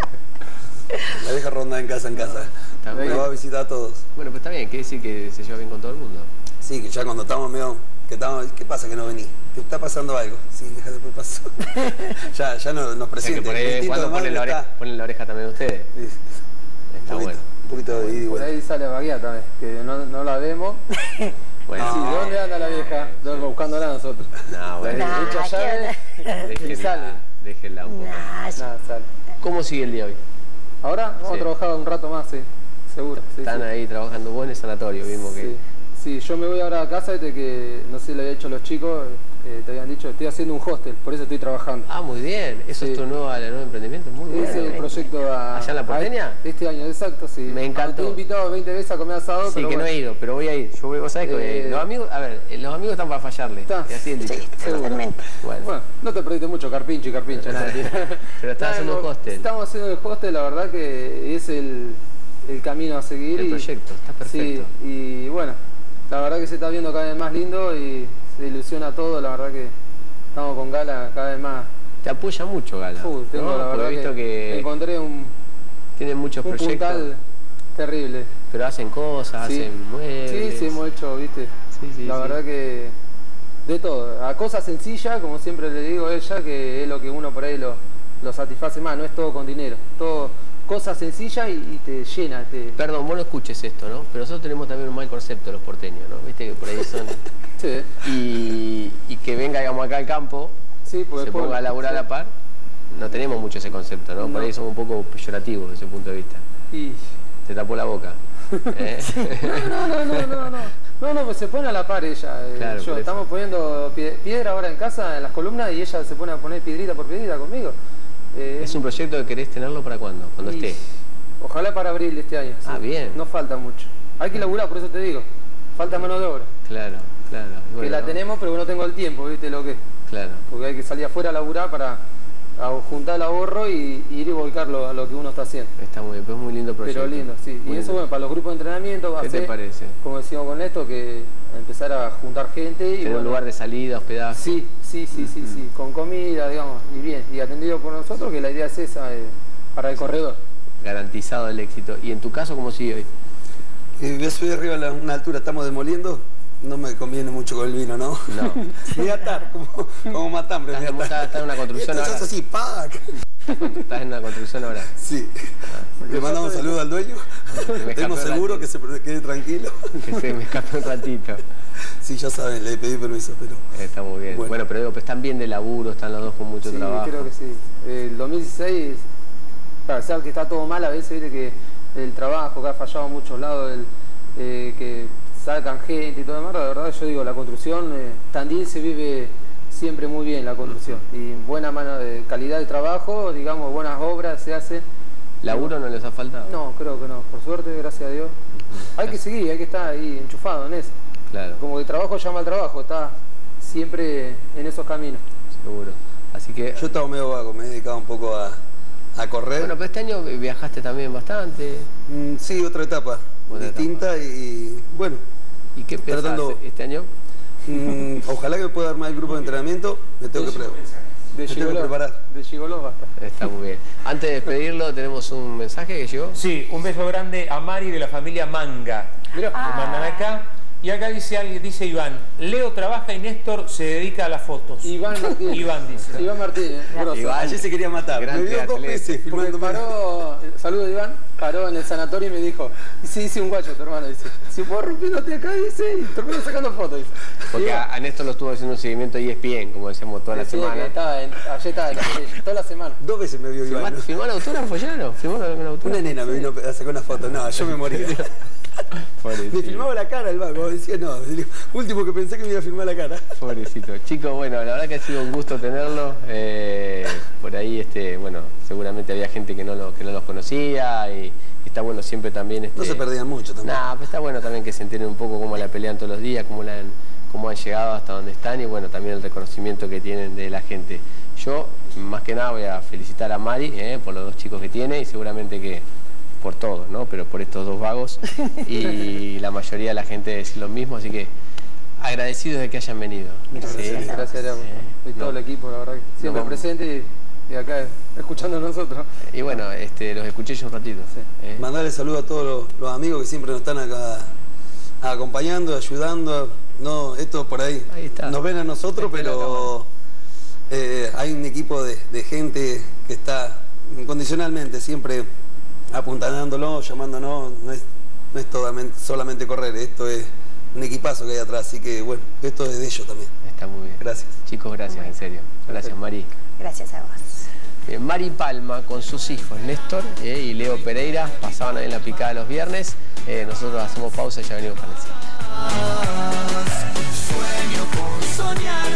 La deja ronda en casa en casa. Me va a visitar a todos. Bueno, pues está bien, quiere decir que se lleva bien con todo el mundo. Sí, que ya cuando estamos medio... Que estamos, ¿qué pasa que no venís? ¿Te está pasando algo? Sí, deja después pasó. ya, ya no, nos presente. O sea que por ahí cuando ponen la, oreja, ponen la oreja también ustedes. Sí. Está un poquito, bueno. Un poquito de ida y vuelta. Por ahí sale a vaguear también, que no, no la vemos. Bueno, sí, ¿de dónde anda la vieja? Buscándola a nosotros. No, bueno. Nah, echa llave y sale. Déjenla un poco. Nah, Nada, sale. ¿Cómo sigue el día hoy? Ahora vamos sí. a trabajar un rato más, sí, seguro. Están sí, ahí sí. trabajando vos en el sanatorio, mismo que... Sí. Sí, yo me voy ahora a casa, de que no sé si lo había hecho los chicos, eh, te habían dicho, estoy haciendo un hostel, por eso estoy trabajando. Ah, muy bien, eso sí. Es tu nuevo, nuevo emprendimiento, muy bien. Ese es el proyecto a... ¿Allá en La Porteña? A este año, exacto, sí. Me encantó. Te he invitado veinte veces a comer asado, sí, pero que bueno. no he ido, pero voy a ir. Yo voy, vos sabés que voy a ir. Los amigos, a ver, los amigos están para fallarle. Está. Así el dicho. Sí, totalmente. Bueno. bueno, no te perdiste mucho, carpincho y carpincho. No, pero estás haciendo un hostel. Estamos haciendo el hostel, la verdad que es el, el camino a seguir. El y, proyecto, está perfecto. Sí, y bueno, la verdad que se está viendo cada vez más lindo y se ilusiona todo, la verdad que estamos con Gala cada vez más. Te apoya mucho Gala. Uh, tengo, ¿no? la verdad he visto que, que encontré un, tienen muchos un proyectos puntal terrible. Pero hacen cosas, sí. hacen muebles. Sí, sí, hemos hecho, viste. Sí, sí, la sí. verdad que de todo. A cosas sencillas, como siempre le digo a ella, que es lo que uno por ahí lo, lo satisface más, no es todo con dinero. Todo cosas sencillas y, y te llena. Te... Perdón, vos no escuches esto, ¿no? Pero nosotros tenemos también un mal concepto los porteños, ¿no? Viste que por ahí son... sí. Y, y que venga, digamos, acá al campo, sí, se ponga por... a laburar sí. a la par. No tenemos mucho ese concepto, ¿no? no. Por ahí somos un poco peyorativos desde ese punto de vista. Y... Te tapó la boca. ¿Eh? No, no, no, no, no. No, no, pues se pone a la par ella. Eh, Claro, yo, por eso. estamos poniendo pie- piedra ahora en casa, en las columnas, y ella se pone a poner piedrita por piedrita conmigo. Eh, ¿Es un proyecto que querés tenerlo para cuándo? Cuando y- esté. Ojalá para abril de este año. Ah, sí. bien. No falta mucho. Hay que laburar, por eso te digo. Falta mano de obra. Claro, claro. que Bueno, la ¿no? tenemos, pero no tengo el tiempo, ¿viste lo que es? Claro. Porque hay que salir afuera a laburar para a juntar el ahorro y, y ir y volcarlo a lo que uno está haciendo. Está muy bien, pero es muy lindo proyecto. Pero lindo, sí. Muy Y eso, lindo. bueno, para los grupos de entrenamiento va a ¿Qué te ser, parece? como decíamos con esto, que empezar a juntar gente y Tener un bueno, lugar de salida, hospedaje. Sí, sí, sí, sí, sí, con comida, digamos, y bien, y atendido por nosotros, que la idea es esa, eh, para el corredor. Garantizado el éxito. ¿Y en tu caso cómo sigue hoy? Eh, yo soy arriba a la- una altura, estamos demoliendo. No me conviene mucho con el vino, ¿no? No. Me voy a atar, como, como matambre. Estás, me voy a atar. estás- estás en una construcción Esto se ahora. hace así, ¡pac! Estás en una construcción ahora. Sí. Le mandamos un saludo al dueño. Que me escape Tenemos un seguro que ratito. se quede tranquilo. Que se me escape un ratito. Sí, ya saben, le pedí permiso, pero... Está muy bien. Bueno, Bueno. pero digo, pues están bien de laburo, están los dos con mucho Sí, trabajo. creo que sí. El dos mil dieciséis, claro, sabe que está todo mal a veces, viste que el trabajo que ha fallado en muchos lados, el, eh, que sacan gente y todo demás, la verdad yo digo, la construcción, eh, Tandil se vive siempre muy bien la construcción, y buena mano de calidad de trabajo, digamos, buenas obras se hacen. ¿Laburo no les ha faltado? No, creo que no, por suerte, gracias a Dios. Hay que seguir, hay que estar ahí enchufado en eso. Claro, Como que el trabajo llama al trabajo, está siempre en esos caminos. seguro. Así que... Yo estaba medio vago, me he dedicado un poco a, a correr. Bueno, pero este año viajaste también bastante. Mm, sí, otra etapa Otra distinta y, y, bueno, ¿Y qué pensás Tratando- este año? mm, ojalá que me pueda armar el grupo de entrenamiento, me tengo que, pre- De me tengo que Gigoló, preparar. de Gigoló basta. Está muy bien. Antes de despedirlo, tenemos un mensaje que llegó. Sí, un beso grande a Mari de la familia Manga. Mirá. Lo mandan acá. Y acá dice alguien, dice Iván, Leo trabaja y Néstor se dedica a las fotos. Iván Martínez. Iván dice. Iván Martínez, grosso. Iván, Ayer se quería matar, gran me vio dos triatleta. veces Porque filmando. paró, saludo Iván, paró en el sanatorio y me dijo, sí, dice un guacho tu hermano, dice, si vos rompiéndote acá, dice, y termino sacando fotos, dice. Porque Iván, a, a Néstor lo estuvo haciendo un seguimiento de E S P N, como decíamos toda la decía que semana. estaba en- ayer estaba en la estrella, toda la semana. Dos veces me vio Iván. ¿Firmó, ¿Firmó el autógrafo ya no? ¿Firmó el autógrafo? Una nena me vino a sacar una foto, no, yo me moría. Pobrecito. Me filmaba la cara el vago, decía no, último que pensé que me iba a filmar la cara. Pobrecito. Chicos, bueno, la verdad que ha sido un gusto tenerlo. Eh, por ahí, este, bueno, seguramente había gente que no, lo, que no los conocía y, y está bueno siempre también... Este, No se perdían mucho también. Nah, pero está bueno también que se enteren un poco cómo la pelean todos los días, cómo, la han, cómo han llegado hasta donde están y bueno, también el reconocimiento que tienen de la gente. Yo, más que nada, voy a felicitar a Mari eh, por los dos chicos que tiene y seguramente que por todos, ¿no? Pero por estos dos vagos y la mayoría de la gente es lo mismo, así que agradecidos de que hayan venido. Muchas Sí. gracias, gracias a y todo No. el equipo, la verdad, que siempre No. presente y, y acá escuchando a nosotros. Y bueno, este, los escuché yo un ratito. ¿eh? Mandarle saludos a todos los, los amigos que siempre nos están acá acompañando, ayudando. No, esto por ahí, Ahí está. nos ven a nosotros, Este pero eh, hay un equipo de, de gente que está incondicionalmente siempre apuntalándolo, llamándonos. No es, no es todamente- solamente correr, esto es un equipazo que hay atrás, así que bueno, esto es de ellos también. Está muy bien. Gracias. Chicos, gracias, en serio. Gracias, Mari. Gracias a vos. Eh, Mari Palma con sus hijos, Néstor eh, y Leo Pereira, pasaban ahí en la picada los viernes. Eh, nosotros hacemos pausa y ya venimos para el cine. Sueño con soñar